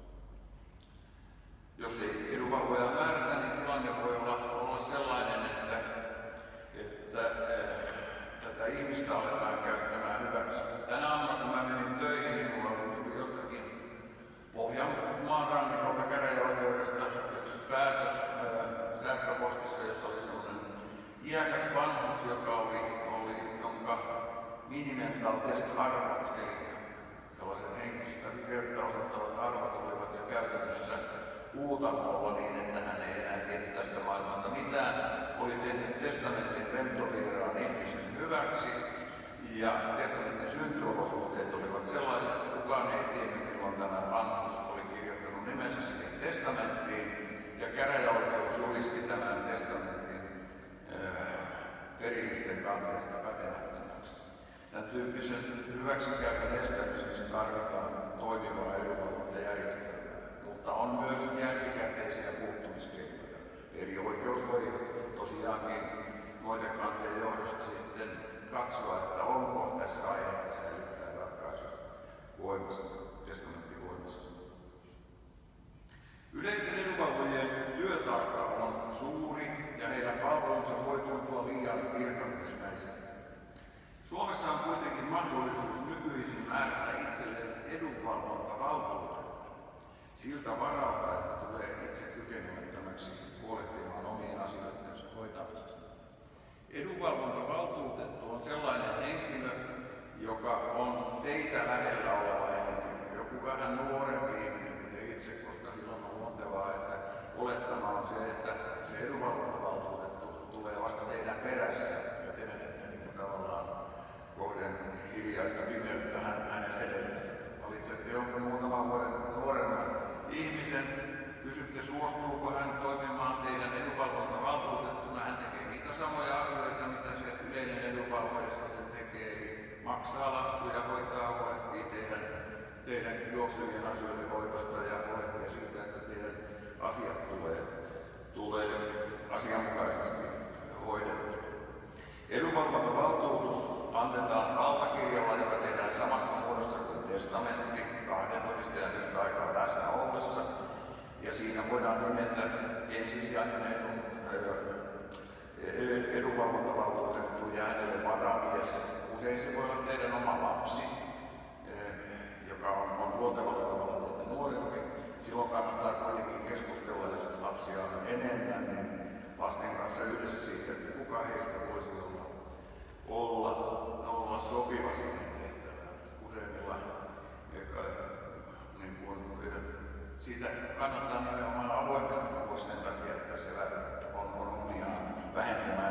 Speaker 2: Jos ei edunvalvojaa määrätä, niin tilanne voi olla, olla sellainen, että, että äh, tätä ihmistä aletaan käyttämään hyväksi. Tänä aamuna, kun mä menin töihin, niin mulla oli jostakin Pohjanmaan rannikolta käräjäoikeudesta yksi päätös ää, sähköpostissa, jossa oli sellainen iäkäs vanhus, joka oli, oli jonka minimental test-arvot, eli sellaiset henkistä vireyttä osoittavat arvot olivat jo käytännössä kuutamolla niin, että hän ei enää tiedä tästä maailmasta mitään. Oli tehnyt testamentin rentovieraan ihmisen hyväksi ja testamentin syntyolosuhteet olivat sellaiset, että kukaan ei tiennyt, milloin tämä vanhus oli kirjoittanut nimensä siihen testamenttiin ja käräjäoikeus julisti tämän testamentin ää, perillisten kanteesta pätemättömäksi. Tämän tyyppisen hyväksikäytön estämiseksi tarvitaan toimivaa edunvalvontajärjestelmää, mutta on myös jälkikäteisiä puuttumiskeinoja. Eli oikeus voi tosiaankin moitekanteen johdosta sitten katsoa, että onko tässä aihetta säilyttää ratkaisu voimassa, testamentin voimassa. Yleisten edunvalvojien työtaakka on suuri ja heidän palvelunsa voi tuntua liian virkamiesmäiseltä. Suomessa on kuitenkin mahdollisuus nykyisin määrätä itselleen edunvalvontavaltuutettu siltä varalta, että tulee itse kykenemättömäksi huolehtimaan omien asioidensa hoitamisesta. Edunvalvontavaltuutettu on sellainen henkilö, joka on teitä lähellä oleva henkilö, joku vähän nuorempi ihminen kuin te itse, koska silloin on luontevaa, että olettama on se, että se edunvalvontavaltuutettu tulee vasta teidän perässä ja te menette niin tavallaan kohden hiljaista pimeyttä hänen edelleen. Valitsette jonkun muutaman vuoden nuoremman ihmisen, kysytte suostuuko hän toimimaan teidän edunvalvontavaltuutettuna, hän tekee niitä samoja asioita, mitä se yleinen edunvalvoja sitten tekee, eli maksaa laskuja, hoitaa, huolehtii teidän, teidän juoksevien asioiden hoidosta ja huolehtii siitä, että teidän asiat tulee, tulee asianmukaisesti hoidettu. Edunvalvontavaltuutus annetaan valtakirjalla, joka tehdään samassa muodossa kuin testamentti kahden todistajan yhtä aikaa läsnä ollessa. Ja siinä voidaan nimetä ensisijainen edun, edunvalvontavaltuutettu ja hänelle varamies. Usein se voi olla teidän oma lapsi, joka on, on luontevalla tavalla teitä nuorempi. Silloin kannattaa kuitenkin keskustella, jos lapsia on enemmän, niin lasten kanssa yhdessä siitä, että kuka heistä voisi olla, olla, olla sopiva siihen tehtävään. Useimmilla niin kuin, siitä kannattaa nimenomaan avoimesti puhua sen takia, että siellä on, on omiaan vähentämään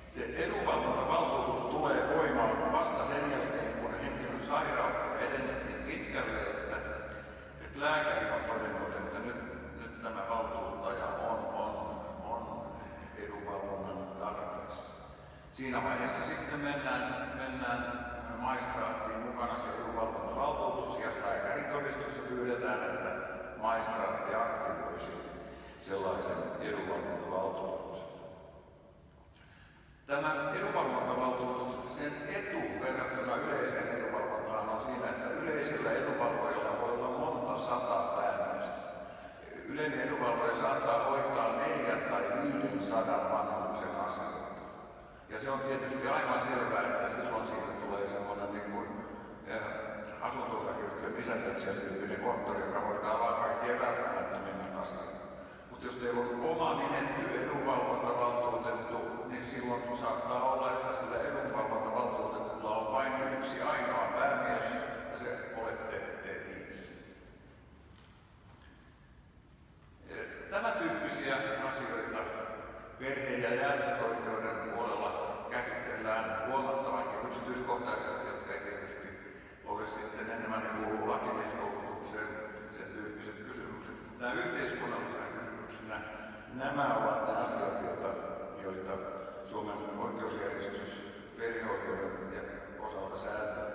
Speaker 2: Se edunvalvontavaltuutus tulee voimaan vasta sen jälkeen, kun henkilön sairaus on edennyt niin pitkälle, että, että lääkäri on todennut, että nyt, nyt tämä valtuuttaja on, on, on edunvalvonnan tarpeessa. Siinä vaiheessa sitten mennään, mennään maistraattiin mukana se edunvalvontavaltuutus ja lääkäritodistus ja pyydetään, että maistraatti aktivoisi sellaisen edunvalvontavaltuutuksen. Tämä edunvalvontavaltuutus, sen etu verrattuna yleiseen edunvalvontaan on siinä, että yleisellä edunvalvojalla voi olla monta sataa päämiestä. Yleinen edunvalvoja saattaa hoitaa neljän tai viiden sadan vanhuksen asioita. Ja se on tietysti aivan selvää, että silloin siitä tulee semmoinen niin kuin eh, asunto-osakeyhtiön isäntätsijä-tyyppinen konttori, joka hoitaa vain kaikkien välttämättömimmät asiat. Mutta jos teillä on oma nimetty edunvalvontavaltuutettu, niin silloin saattaa olla, että sillä edunvalvontavaltuutetulla on vain yksi ainoa päämies, ja se olette te itse. Tämän tyyppisiä asioita perhe- ja jäämistöoikeuden puolella käsitellään huomattavankin yksityiskohtaisesti, jotka ei tietysti ole sitten enemmän ne kuuluu lakimieskoulutukseen, sen tyyppiset kysymykset. Nämä yhteiskunnallisena kysymyksenä, nämä ovat ne asiat, joita, joita Suomen oikeusjärjestys perheoikeuden osalta säätää.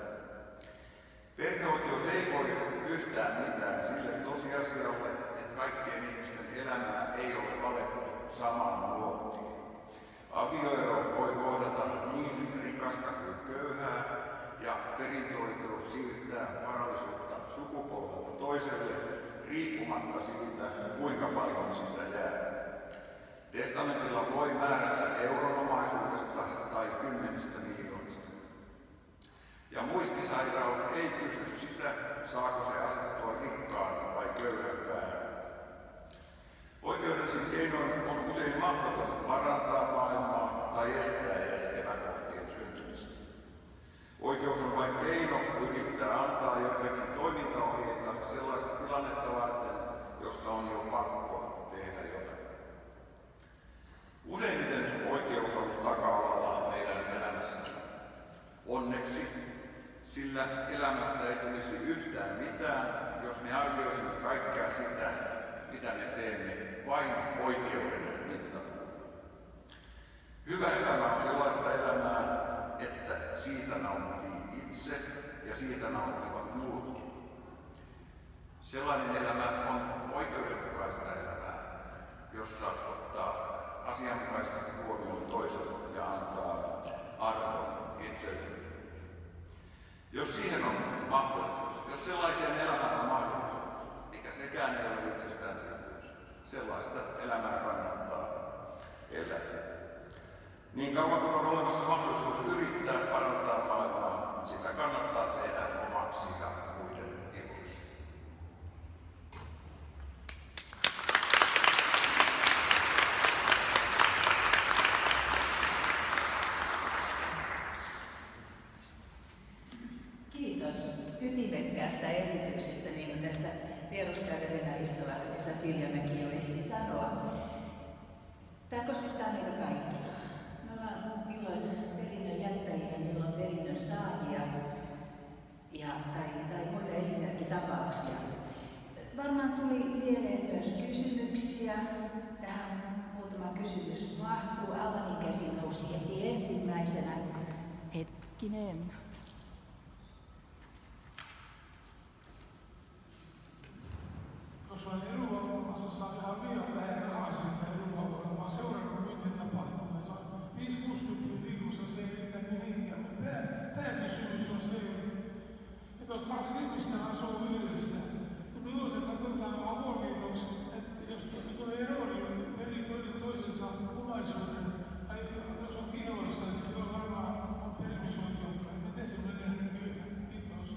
Speaker 2: Perheoikeus ei voi yhtään mitään sille tosiasialle, että kaikkien ihmisten elämää ei ole valettu samaan luottiin. Avioero voi kohdata niin rikasta kuin köyhää, ja perintöoikeus siirtää varallisuutta sukupolvelta toiselle riippumatta siitä, kuinka paljon sitä jää. Testamentilla voi määrätä euronomaisuudesta tai kymmenistä miljoonista. Ja muistisairaus ei kysy sitä, saako se asettua rikkaan vai köyhän päähän. Oikeudellisin keinoin on usein mahdoton parantaa maailmaa tai estää edes epäkohtien syntymistä. Oikeus on vain keino yrittää antaa joitakin toimintaohjeita sellaista tilannetta varten, jossa on jo pakko tehdä jotakin. Useimmiten oikeus on taka-alalla meidän elämässämme. Onneksi, sillä elämästä ei tulisi yhtään mitään, jos me arvioisimme kaikkea sitä, mitä me teemme, vain oikeuden mittapuulla. Hyvä elämä on sellaista elämää, että siitä nauttii itse ja siitä nauttivat muutkin. Sellainen elämä on oikeudenmukaista elämää, jossa ottaa asianmukaisesti huomioon toiset ja antaa arvon itselleen. Jos siihen on mahdollisuus, jos sellaiseen elämään on mahdollisuus, mikä sekään ei ole itsestäänselvyys, sellaista elämää kannattaa elää. Niin kauan kuin on olemassa mahdollisuus yrittää parantaa maailmaa, sitä kannattaa tehdä omaksi ja muiden eduksi.
Speaker 1: Kiitos ytimekkäästä esityksestä, niin kuin tässä vieruskaverina istuva Esa Siljamäki jo ehti sanoa. Tämä koskettaa meitä kaikkia. Me ollaan milloin perinnön jättäjiä, milloin perinnön saajia ja, tai, tai muita esimerkkitapauksia. Varmaan tuli mieleen myös kysymyksiä. Tähän muutama kysymys mahtuu. Allanin käsi nousi heti ensimmäisenä. Hetkinen.
Speaker 3: Jos on edunvalvonnassa saa ihan liian vähän rahaa siitä edunvalvonnasta, vaan seurannut miten tapahtuu. Se on viisi kuusikymmentä viikossa, se ei riitä mihinkään. Mutta pääkysymys on se, että jos kaksi ihmistä asuu yhdessä, niin milloin se katsotaan avoliitoksi, että jos tulee ero, niin veli toinen toisensa omaisuuden, tai jos on kiiloissa, niin silloin varmaan on perimisoikeutta. Miten se menee nykyään? Kiitos.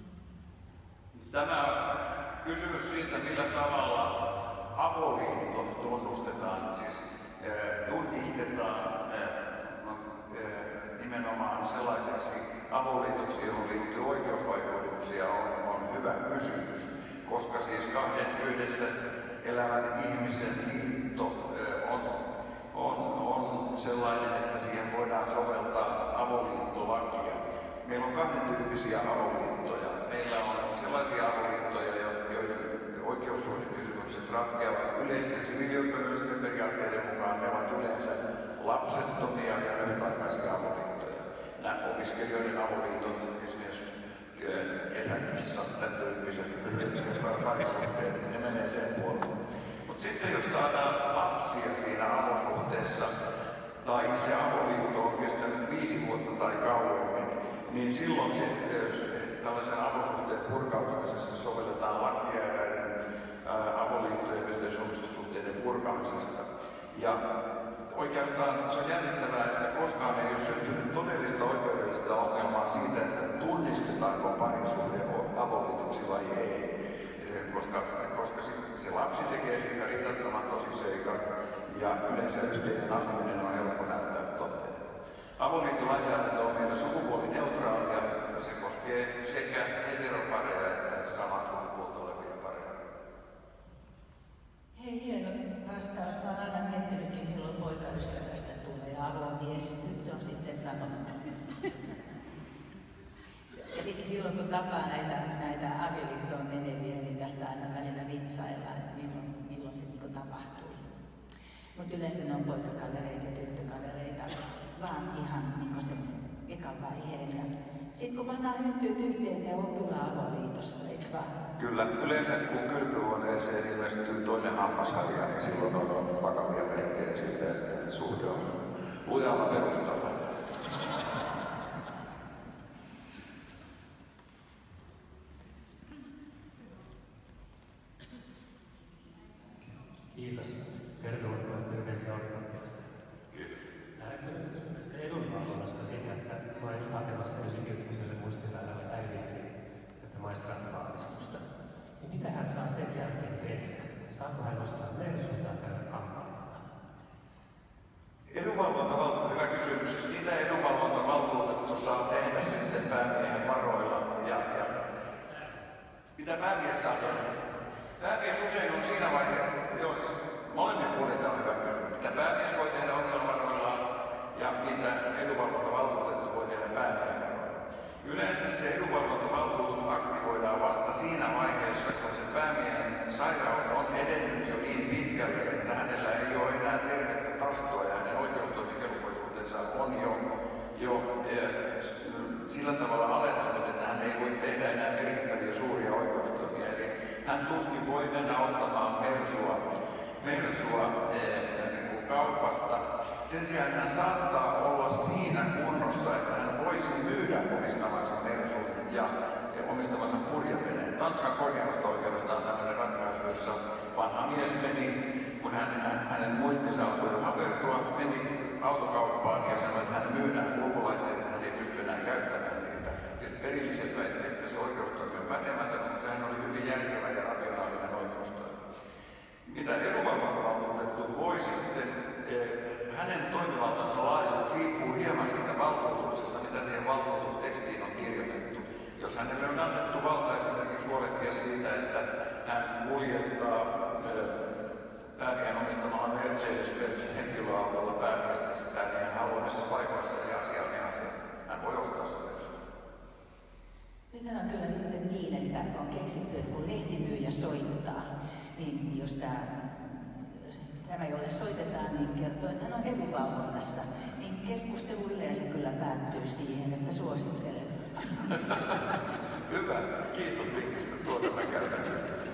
Speaker 2: Tämä kysymys siitä, millä tavalla avoliitto tunnustetaan, siis äh, tunnistetaan äh, äh, nimenomaan sellaiseksi avoliitoksi, johon liittyy oikeusvaikutuksia, on, on hyvä kysymys, koska siis kahden yhdessä elävän ihmisen liitto äh, on on, on sellainen, että siihen voidaan soveltaa avoliittolakia. Meillä on kahden tyyppisiä avoliittoja. Meillä on sellaisia avoliittoja, joiden oikeussuhdekysymykset ratkeavat yleisten siviilioikeudellisten periaatteiden mukaan. Ne ovat yleensä lapsettomia ja lyhytaikaisia avoliittoja. Nämä opiskelijoiden avoliitot, esimerkiksi kesäkissat, tämän tyyppiset parisuhteet, ne menee sen puolelle. Mutta sitten jos saadaan lapsia siinä avosuhteessa, tai se avoliitto on kestänyt viisi vuotta tai kauemmin, niin silloin se, tällaisen avosuhteen purkautumisessa sovelletaan lakia eräiden avoliittojen yhteisomistussuhteiden purkamisesta. Ja oikeastaan se on jännittävää, että koskaan ei ole syntynyt todellista oikeudellista ongelmaa siitä, että tunnistetaanko parisuhde avoliitoksi vai ei. Koska, koska se lapsi tekee siitä rinnattoman tosiseikan ja yleensä yhteinen asuminen on helppo näyttää toteen. Avoliittolainsäädäntö on meillä sukupuolineutraalia. Se koskee sekä heteropareja että samaa sukupuolta olevia pareja.
Speaker 1: Hei, hieno vastaus. Mä oon aina miettinytkin, milloin poikaystävästä tulee avomies. Nyt se on sitten sanottu. Eli silloin kun tapaa näitä, näitä avioliittoon meneviä, niin tästä aina välillä vitsaillaan, että milloin, milloin se niin tapahtuu. Mutta yleensä ne on poikakavereita ja tyttökavereita, vaan ihan niin sen ekan vaiheen. Ja sitten kun pannaan hynttyyt yhteen, ne on kyllä avoliitossa, eikö vaan?
Speaker 2: Kyllä. Yleensä kun kylpyhuoneeseen ilmestyy toinen hammasharja, niin silloin on vakavia merkkejä siitä, että suhde on lujalla perustalla.
Speaker 4: Kiitos. Tervetuloa terveisiä oikeudellisesta.
Speaker 2: Kiitos.
Speaker 4: Edunvalvonnasta siitä, että mä olen just hakemassa yhdeksänkymmentäkymmenen muistisairaalle äidille tätä maistraattivalmistusta. Niin mitä hän saa sen jälkeen tehdä? Saako hän ostaa mersun tai käydä kampanjalla?
Speaker 2: Edunvalvontavaltuutettu, hyvä kysymys. Siis mitä edunvalvontavaltuutettu saa tehdä sitten päämiehen varoilla? Ja, ja mitä päämies saa tehdä? Päämies usein on siinä vaiheessa, joo siis molemmin puolin on hyvä kysymys. Mitä päämies voi tehdä omilla varoillaan ja mitä edunvalvontavaltuutettu voi tehdä päämiehen varoilla. Yleensä se edunvalvontavaltuutus aktivoidaan vasta siinä vaiheessa, kun se päämiehen sairaus on edennyt jo niin pitkälle, että hänellä ei ole enää tervettä tahtoa ja hänen oikeustoimikelpoisuutensa on jo, jo eh, sillä tavalla alentunut, että hän ei voi tehdä enää merkittäviä suuria oikeustoimia. Eli hän tuskin voi mennä ostamaan mersua, mersua eh, niin kuin kaupasta. Sen sijaan hän saattaa olla siinä kunnossa, että hän voisi myydä omistamansa mersun ja, ja omistamansa purjeveneen. Tanskan korkeimmasta oikeudesta on tämmöinen ratkaisu, jossa vanha mies meni, kun hän, hän, hänen muistinsa alkoi hapertua, meni autokauppaan ja sanoi, että hän myydään ulkolaitteita, hän ei pysty enää käyttämään niitä. Ja sitten perilliset väitteet, että se oikeustoimi on pätemätön, mutta sehän oli hyvin järkevä ja rationaalinen oikeustoimi. Mitä edunvalvontavaltuutettu voi sitten, eh, hänen toimivaltansa laajuus riippuu hieman siitä valtuutuksesta, mitä siihen valtuutustekstiin on kirjoitettu. Jos hänelle on annettu valta esimerkiksi huolehtia siitä, että hän kuljettaa eh, päämiehen omistamalla Mercedes-Benz henkilöautolla päämiestä päämiehen haluamissa paikoissa ja asiallinen asia. Hän voi ostaa sitä.
Speaker 1: Nyt on kyllä sitten niin, että on keksitty, että kun lehtimyyjä soittaa, niin jos tämä, tämä jolle soitetaan, niin kertoo, että hän on edunvalvonnassa, niin keskustelu yleensä kyllä päättyy siihen, että suosittelen.
Speaker 2: Hyvä, kiitos vinkistä, tuota mä käytän.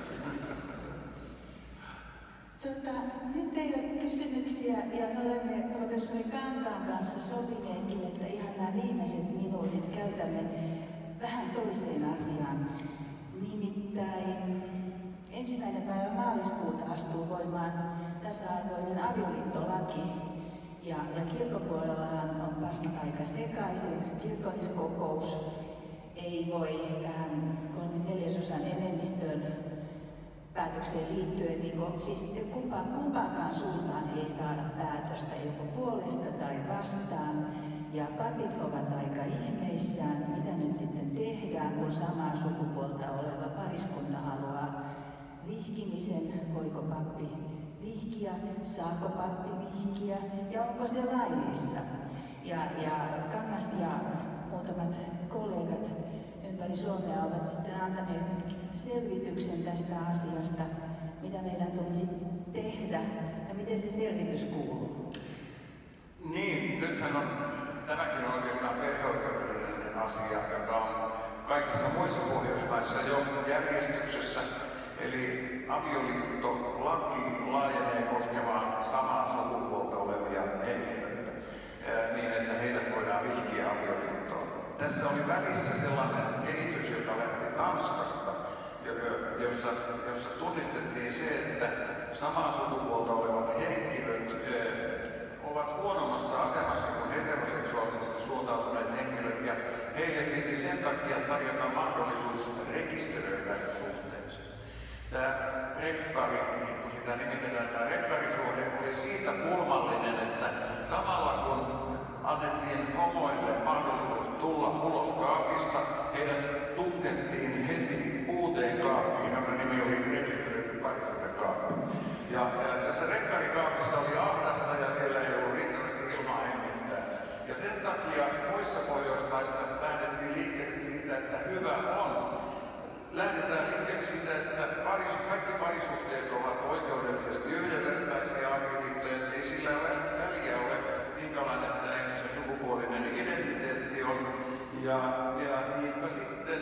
Speaker 1: Tota, nyt ei ole kysymyksiä ja me olemme professori Kankaan kanssa sopineetkin, että ihan nämä viimeiset minuutit käytämme vähän toiseen asiaan. Nimittäin ensimmäinen päivä maaliskuuta astuu voimaan tasa-arvoinen avioliittolaki. Ja, ja kirkkopuolellahan on pasmat aika sekaisin. Kirkolliskokous ei voi tähän kolmen neljäsosan enemmistöön päätökseen liittyen, niin kun, siis kumpaan, kumpaankaan suuntaan ei saada päätöstä, joko puolesta tai vastaan. Ja papit ovat aika ihmeissään, mitä nyt sitten tehdään, kun samaa sukupuolta oleva pariskunta haluaa vihkimisen, voiko pappi vihkiä, saako pappi vihkiä ja onko se laillista. Ja, ja Kangas ja muutamat kollegat ympäri Suomea ovat sitten antaneet selvityksen tästä asiasta, mitä meidän tulisi tehdä ja miten se selvitys kuuluu.
Speaker 2: Niin, nythän on, tämäkin on oikeastaan perheoikeudellinen asia, joka on kaikissa muissa Pohjoismaissa jo järjestyksessä. Eli avioliittolaki laajenee koskemaan samaa sukupuolta olevia henkilöitä niin, että heidät voidaan vihkiä avioliittoon. Tässä oli välissä sellainen kehitys, joka lähti Tanskasta, jossa, jossa tunnistettiin se, että samaa sukupuolta olevat henkilöt ovat huonommassa asemassa kuin heteroseksuaalisesti suuntautuneet henkilöt, ja heille piti sen takia tarjota mahdollisuus rekisteröidä suhteensa. Tämä rekkari, niin kuin sitä nimitetään, tämä rekkarisuhde oli siitä pulmallinen, että samalla kun annettiin homoille mahdollisuus tulla ulos kaapista, heidät tunkettiin heti uuteen kaappiin, jonka nimi oli rekisteröity parisuhdekaappi. Ja, ja tässä rekkarikaapissa oli ahdasta ja siellä ei ollut riittävästi ilmaa hengittää. Ja sen takia muissa Pohjoismaissa lähdettiin liikkeelle siitä, että hyvä on. Lähdetään liikkeelle siitä, että paris, kaikki parisuhteet ovat oikeudellisesti yhdenvertaisia avioliittoja, ei sillä väliä ole minkälainen tämä ihmisen sukupuolinen identiteetti on. Ja, ja niinpä sitten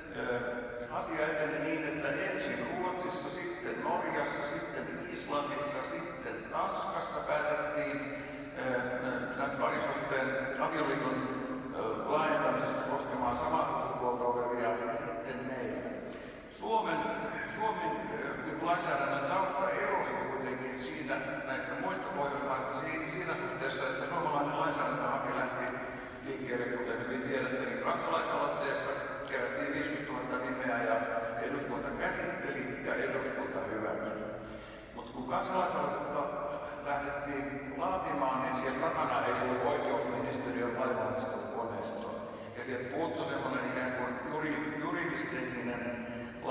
Speaker 2: ä, asia eteni niin, että ensin Ruotsissa, sitten Norjassa, sitten Islannissa, sitten Tanskassa päätettiin ä, tämän parisuhteen avioliiton ä, laajentamisesta koskemaan samaa sukupuolta olevia ja sitten meillä. Suomen, Suomen niin lainsäädännön tausta erosi kuitenkin siitä näistä muista Pohjoismaista siinä suhteessa, että suomalainen lainsäädäntöhanke lähti liikkeelle, kuten hyvin tiedätte, niin kansalaisaloitteesta kerättiin viisikymmentätuhatta nimeä ja eduskunta käsitteli ja eduskunta hyväksyi. Mutta kun kansalaisaloitetta lähdettiin laatimaan, niin siellä takana ei ollut oikeusministeriön lainvalmistelukoneistoa. Ja sieltä puuttui semmoinen ikään kuin juridistekninen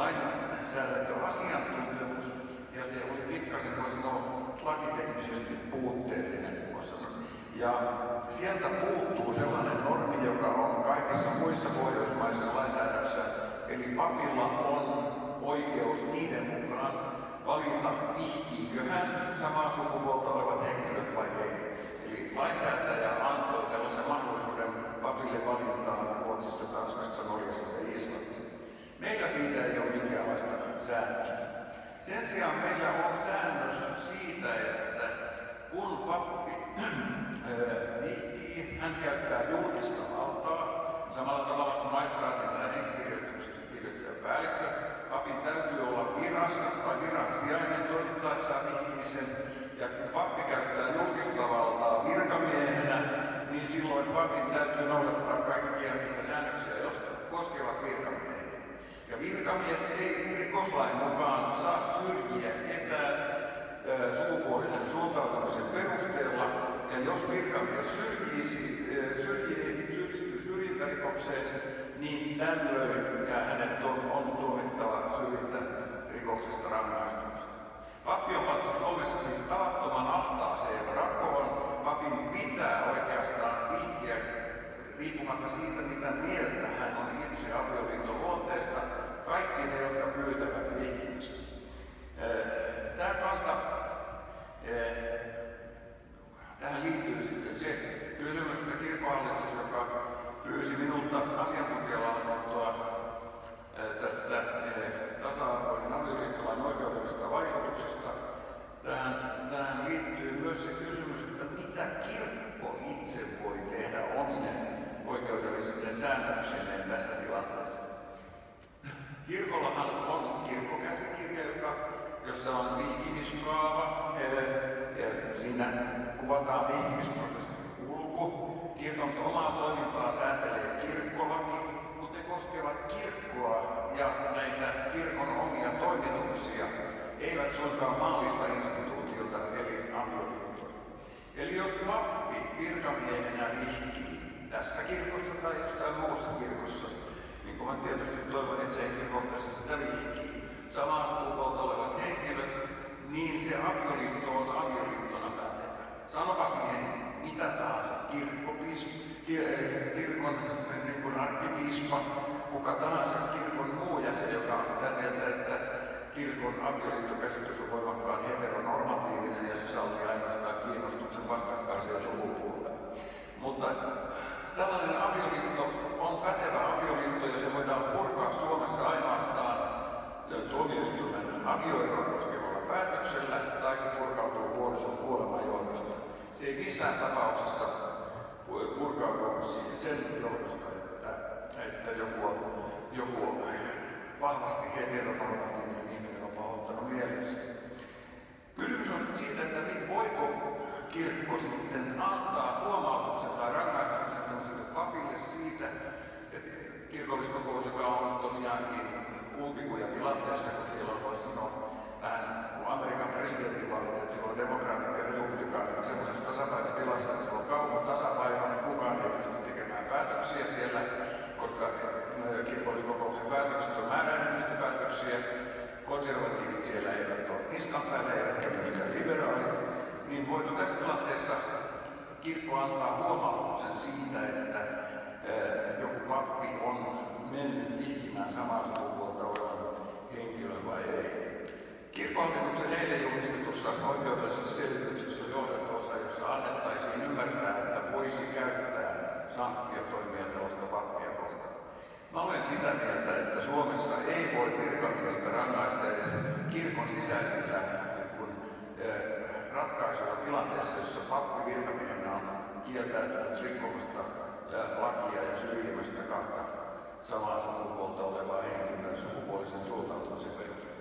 Speaker 2: lainsäädäntöasiantuntemus, ja se oli pikkasen, voisi sanoa, lakiteknisesti puutteellinen. Ja sieltä puuttuu sellainen normi, joka on kaikissa muissa pohjoismaisissa lainsäädännössä, eli papilla on oikeus niiden mukaan valita, vihkiikö hän samaa sukupuolta olevat henkilöt vai ei. Eli lainsäätäjä antoi tällaisen mahdollisuuden papille valintaan Ruotsissa, Tanskassa, Norjassa ja Islannissa. Meillä siitä ei ole minkäänlaista säännöstä. Sen sijaan meillä on säännös siitä, että kun pappi vihkii, hän käyttää julkista valtaa samalla tavalla kuin maistraatin tai henkikirjoittajan päällikkö. Papin täytyy olla virassa tai viran sijainen toimittaessaan vihkimisen, ja kun pappi käyttää julkista valtaa virkamiehenä, niin silloin papin täytyy noudattaa kaikkia niitä säännöksiä, jotka koskevat virkamiehiä. Ja virkamies ei rikoslain mukaan saa syrjiä ketään ö, sukupuolisen suuntautumisen perusteella, ja jos virkamies syrjisi, ö, syrjii, syyllistyy syrjintärikokseen, niin tällöin hänet on, on tuomittava syrjintärikoksesta rangaistuksesta. Pappi on pantu Suomessa siis tavattoman ahtaaseen rakoon. Papin pitää oikeastaan vihkiä riippumatta siitä, mitä mieltä hän on itse avioliiton luonteesta, kaikki ne, jotka pyytävät vihkimistä. Tämä kanta, tähän liittyy sitten se kysymys, että kirkkohallitus, joka pyysi minulta asiantuntijalausuntoa tästä tasa-arvoisen avioliittolain oikeudellisesta vaikutuksesta, tähän, tähän liittyy myös se kysymys, että mitä kirkko itse voi tehdä ominen oikeudellisille säännöksineen tässä tilanteessa. Kirkollahan on kirkkokäsikirja, joka, jossa on vihkimiskaava, ja siinä kuvataan vihkimisprosessin kulku. Kirkon omaa toimintaa säätelee kirkkolaki, mutta ne koskevat kirkkoa ja näitä kirkon omia toimituksia, eivät suinkaan maallista instituutiota eli avioliittoa. Eli jos pappi virkamiehenä vihkii tässä kirkossa tai jossain muussa kirkossa, niin kuin mä tietysti toivon itse henkilökohtaisesti, että vihkii samaa sukupuolta olevat henkilöt, niin se avioliitto arkkipiispa, kuka tahansa kirkon muu jäsen, joka on sitä mieltä, että kirkon avioliittokäsitys on voimakkaan heteronormatiivinen ja se sallii ainoastaan kiinnostuksen vastakkaisia sukupuolia. Mutta tällainen avioliitto on pätevä avioliitto ja se voidaan purkaa Suomessa ainoastaan tuomioistuimen avioeroa koskevalla päätöksellä tai se purkautuu puolison kuoleman johdosta. Se ei missään tapauksessa purkaudu sen johdosta, että, että joku, joku vahvasti heteronormatiivinen ihminen on pahoittanut mielensä. Kysymys on siitä, että voiko kirkko sitten antaa huomautuksen tai rangaistuksen tämmöiselle papille siitä, että kirkolliskokous, joka on tosiaankin umpikuja tilanteessa, kun siellä on voisi sanoa vähän kuin Amerikan presidentinvaalit, että siellä on demokraatit ja republikaanit semmoisessa tasapainotilassa, että siellä on kaupan tasapainoinen, kukaan ei pysty tekemään päätöksiä siellä, koska kirkolliskokouksen päätökset on määräenemmistöpäätöksiä, konservatiivit siellä eivät ole niskan päällä, eivätkä myöskään liberaalit, niin voiko tässä tilanteessa kirkko antaa huomautuksen siitä, että joku pappi on mennyt vihkimään samaa sukupuolta olevan henkilön vai ei? Kirkkohallituksen eilen julkistetussa oikeudellisessa selvityksessä on johdanto-osa, jossa annettaisiin ymmärtää, että voisi käyttää sanktiotoimia tällaista pappia kohtaan. Mä olen sitä mieltä, että Suomessa ei voi virkamiestä rangaista edes kirkon sisäisillä kun, eh, ratkaisuilla tilanteessa, jossa pappi virkamiehenä on kieltäytynyt rikkomasta eh, lakia ja syrjimästä kahta samaa sukupuolta olevaa henkilöä sukupuolisen suuntautumisen perusteella.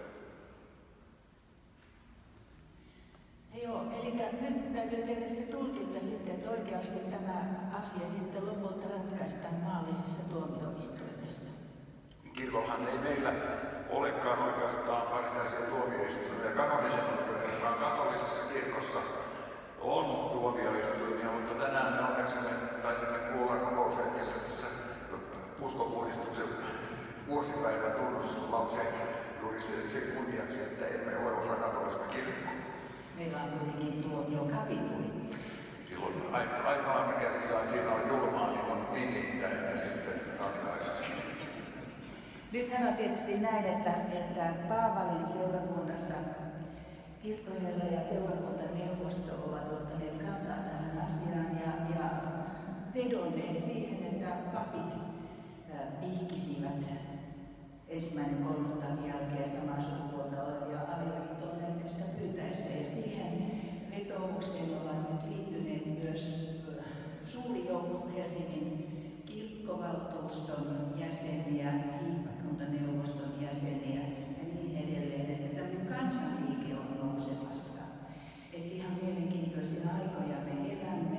Speaker 1: Joo, eli nyt täytyy tehdä se tulkinta sitten, että oikeasti tämä asia sitten lopulta ratkaistaan maallisessa tuomioistuimessa.
Speaker 2: Kirkollahan ei meillä olekaan oikeastaan varsinaisia tuomioistuimia. Kanonisen oikeuden mukaan katolisessa kirkossa on tuomioistuimia, mutta tänään me onneksi me taisimme kuulla kokoushetkessä uskopuhdistuksen vuosipäivän tunnuslauseet juuri sen kunniaksi, että emme ole osa katolista kirkkoa.
Speaker 1: Meillä on kuitenkin tuomiokapituli.
Speaker 2: Silloin ainoa mikä sillä siinä on julmaa, niin on nimi ja ehkä sitten ratkaisu.
Speaker 1: Nythän on tietysti näin, että, että Paavalin seurakunnassa kirkkoherra ja seurakuntaneuvosto ovat ottaneet kantaa tähän asiaan ja, ja vedonneet siihen, että papit vihkisivät ensimmäinen kolmannen jälkeen samaa sukupuolta olevia avioliittoon sitä pyytäessä. Ja siihen vetoomukseen ovat nyt liittyneet myös suuri joukko Helsingin kirkkovaltuuston jäseniä, hiippakuntaneuvoston jäseniä ja niin edelleen, että tämmöinen kansanliike on nousemassa. Että ihan mielenkiintoisia aikoja me elämme.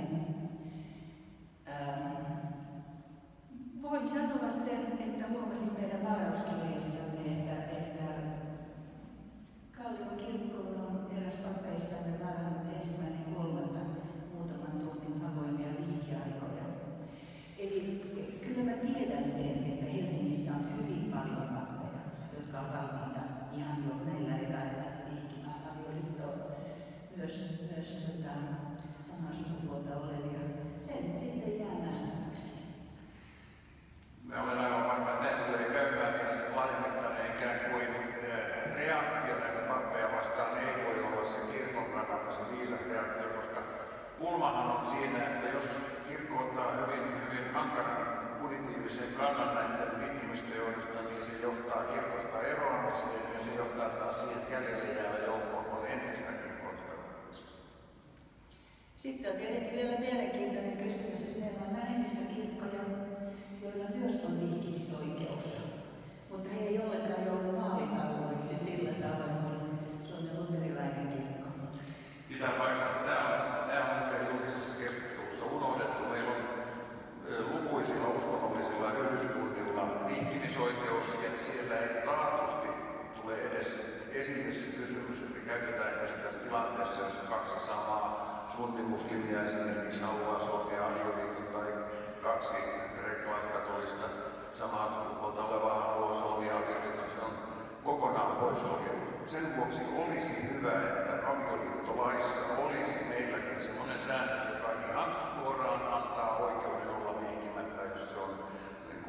Speaker 1: Ähm, voin sanoa sen, että huomasin meidän varauskirjastamme, että, että Kallion kirkkoon on eräs pappeistamme varannut ensimmäinen kolmatta muutaman tunnin avoimia vihkiaikoja. Eli kyllä mä tiedän sen, että Helsingissä on hyvin paljon pappeja, jotka on valmiita ihan jo näillä eväillä vihkimään avioliittoon. Myös, myös tota, samaa sukupuolta olevia. Se nyt sitten jää nähtäväksi.
Speaker 2: Me olen aivan varma, että näin tulee käymään, niin laajamittainen ikään kuin reaktio näitä pappeja vastaan ei voi olla se kirkon kannalta se viisas reaktio, koska pulmahan on siinä, että jos kirkko ottaa hyvin, hyvin hankalan punitiivisen kannan näiden vihkimisten johdosta, niin se johtaa kirkosta eroamiseen ja se johtaa taas siihen jäljelle jäävä joukko on entistäkin konservatiivista.
Speaker 1: Sitten on tietenkin vielä mielenkiintoinen kysymys, että meillä on vähemmistökirkkoja, joilla myös on vihkimisoikeus, mutta he ei ollenkaan joudu maalitauoiksi sillä tavalla kuin Suomen luterilainen kirkko.
Speaker 2: Pitää paikassa. Tämä on, tämä on usein julkisessa keskustelussa unohdettu. Meillä on lukuisilla uskonnollisilla yhdyskunnilla vihkimisoikeus ja siellä ei taatusti tule edes esille se kysymys, että käytetäänkö sitä tilanteessa, jossa kaksi samaa sunnimuslimia esimerkiksi haluaa solmia avioliiton tai kaksi kreikkalaiskatolista samaa sukupuolta olevaa haluaa solmia avioliiton, se on kokonaan poissuljettu. Sen vuoksi olisi hyvä, että avioliittolaissa olisi meilläkin sellainen säännös, joka ihan suoraan antaa oikeuden olla vihkimättä, jos se on niin kuin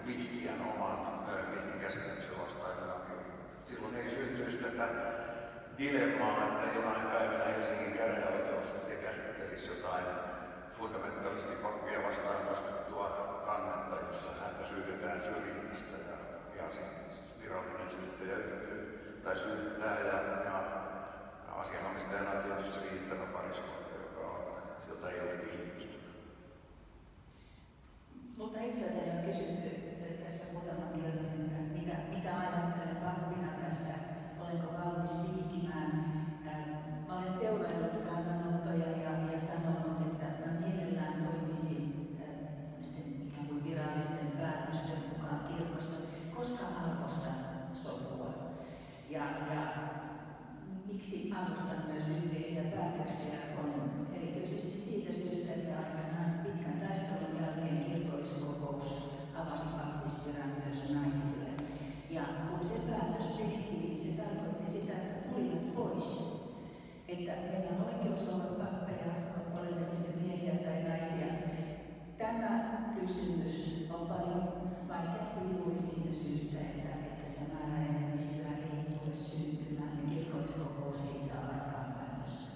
Speaker 2: vihkijän oman vihkikäsityksen vastainen avioliitto. Silloin ei syntyisi tätä dilemmaa, että jonain päivänä Helsingin käräjäoikeus käsittelisi jotain fundamentalistipappia vastaan nostettua kannetta, jossa häntä syytetään syrjinnästä ja, ja virallinen syyttäjä yhtyy tai syyttää ja, ja asianomistajana on tietysti riittävä pariskunta, joka on, jota ei ole vihitty.
Speaker 1: Mutta itseltäni on kysytty tässä muutaman kerran, että mitä, mitä ajattelen pappina tästä, olenko valmis vihkimään. Mä olen seuraillut kannanottoja ja, ja sanonut, että mä mielellään toimisin ikään kuin virallisten päätösten mukaan kirkossa, koska arvostan sopua. Ja, ja miksi arvostan myös yhteisiä päätöksiä on erityisesti siitä syystä, että aikanaan pitkän taistelun jälkeen kirkolliskokous avasi pappisviran myös naisille. Ja kun se päätös tehtiin, niin se tarkoitti sitä, että tulivat pois. Että meillä on oikeus olla pappeja, olemme sitten miehiä tai naisia. Tämä kysymys on paljon vaikeampi juuri siitä syystä, että, että sitä määräenemmistöä ei tule syntymään ja kirkolliskokous ei saa aikaan päätöstä.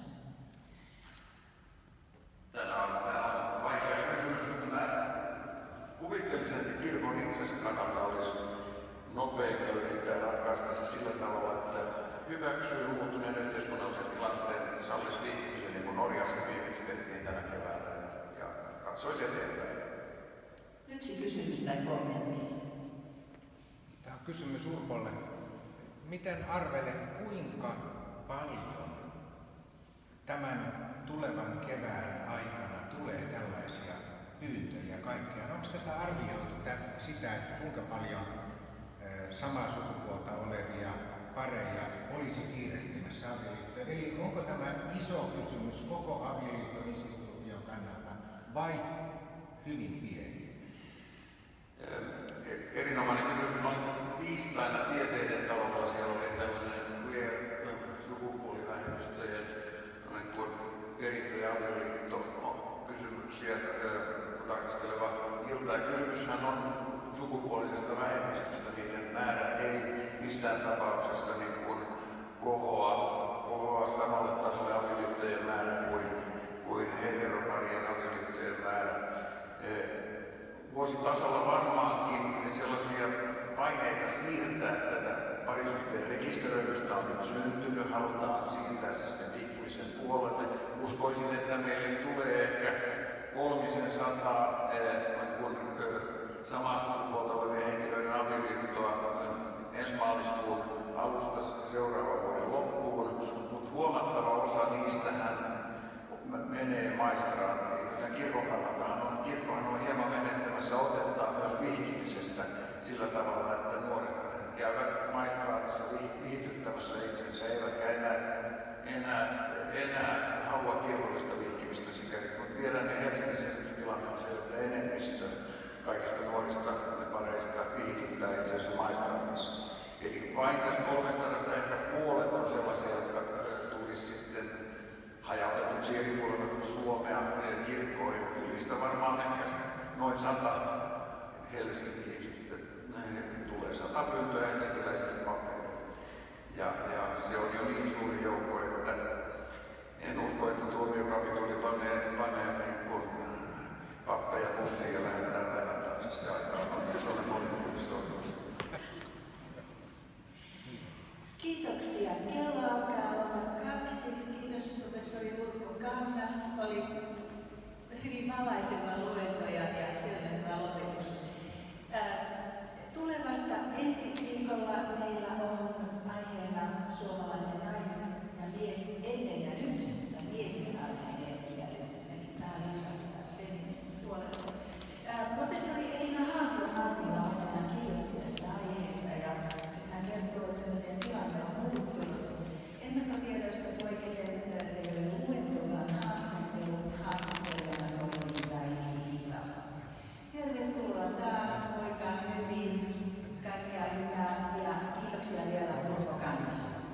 Speaker 2: Tämä on, tämä on vaikea kysymys, mutta mä kuvittelisin, että kirkon itsensä kannalta olisi nopeinta yrittää ratkaista se sillä tavalla, että hyväksyy muuttuneen yhteiskunnallisen tilanteen, sallisi vihkimisen, niin kuin Norjassa viimeksi tehtiin tänä keväänä, ja, ja katsoisi eteenpäin.
Speaker 1: Yksi kysymys tai kommentti.
Speaker 5: Tämä on kysymys Urpolle. Miten arvelet, kuinka paljon tämän tulevan kevään aikana tulee tällaisia pyyntöjä kaikkiaan? Onko tätä arvioitu sitä, että kuinka paljon samaa sukupuolta olevia pareja olisi kiirehtimässä avioliittoa? Eli onko tämä iso kysymys koko avioliittoinstituution kannalta vai hyvin pieni?
Speaker 2: Erinomainen kysymys. Noin tiistaina Tieteiden talolla siellä oli tämmöinen queer-sukupuolivähemmistöjen perintö- ja avioliitto-kysymyksiä tarkasteleva ilta. Ja kysymyshän on sukupuolisesta vähemmistöstä, niiden määrä ei missään tapauksessa niin kuin kohoa, kohoa samalle tasolle avioliittojen määrä kuin, kuin heteroparien avioliittojen määrä. Vuositasolla varmaankin sellaisia paineita siirtää tätä parisuhteen rekisteröidystä on nyt syntynyt, halutaan siirtää se sitten vihkimisen puolelle. Uskoisin, että meille tulee ehkä kolmisen sataa kun samaa sukupuolta olevien henkilöiden avioliittoa ensi maaliskuun alusta seuraavan vuoden loppuun, mutta huomattava osa niistähän menee maistraattiin, joten kirkon kannaltahan on, kirkkohan on hieman menettämässä otettaa myös vihkimisestä sillä tavalla, että nuoret käyvät maistraatissa viihdyttämässä itsensä, eivätkä enää, enää, enää halua kirkollista vihkimistä sikäli. Kun tiedän, niin Helsingissä tilanne on se, että enemmistö kaikista nuorista pareista viihdyttää itsensä maistraatissa. Eli vain tässä kolmestasadasta ehkä puolet on sellaisia, jotka tulisi sitten hajautetuksi eri puolilla Suomea kirkkoihin. Niistä varmaan ehkä noin sata Helsinkiin sitten tulee sata pyyntöä helsinkiläisille pappeille. Ja, ja se on jo niin suuri joukko, että en usko, että tuomiokapituli panee, panee niin kuin pappeja pussiin ja lähettää vähän taas. Se aika on isoinen monimuotoisuus.
Speaker 1: Kiitoksia. Kello alkaa olla kaksi. Kiitos professori Urpo Kangas. Oli hyvin valaiseva luento ja, ja selventävä lopetus. Tulevasta ensi viikolla meillä on aiheena suomalainen nainen ja mies ennen ja nyt ja miesten aihe ennen ja nyt. Eli tämä lisätään feministin puolella. Professori Elina Haapio-Marmila on kirjoitti tästä aiheesta ja hän kertoo, että miten tilanne on muuttunut. Ennakkotiedoista poiketen se ei ole luettu, vaan haastattelu, haastattelijana toimii Väinö. Tervetuloa taas, voikaa hyvin, kaikkea hyvää ja kiitoksia vielä Urpo Kangas.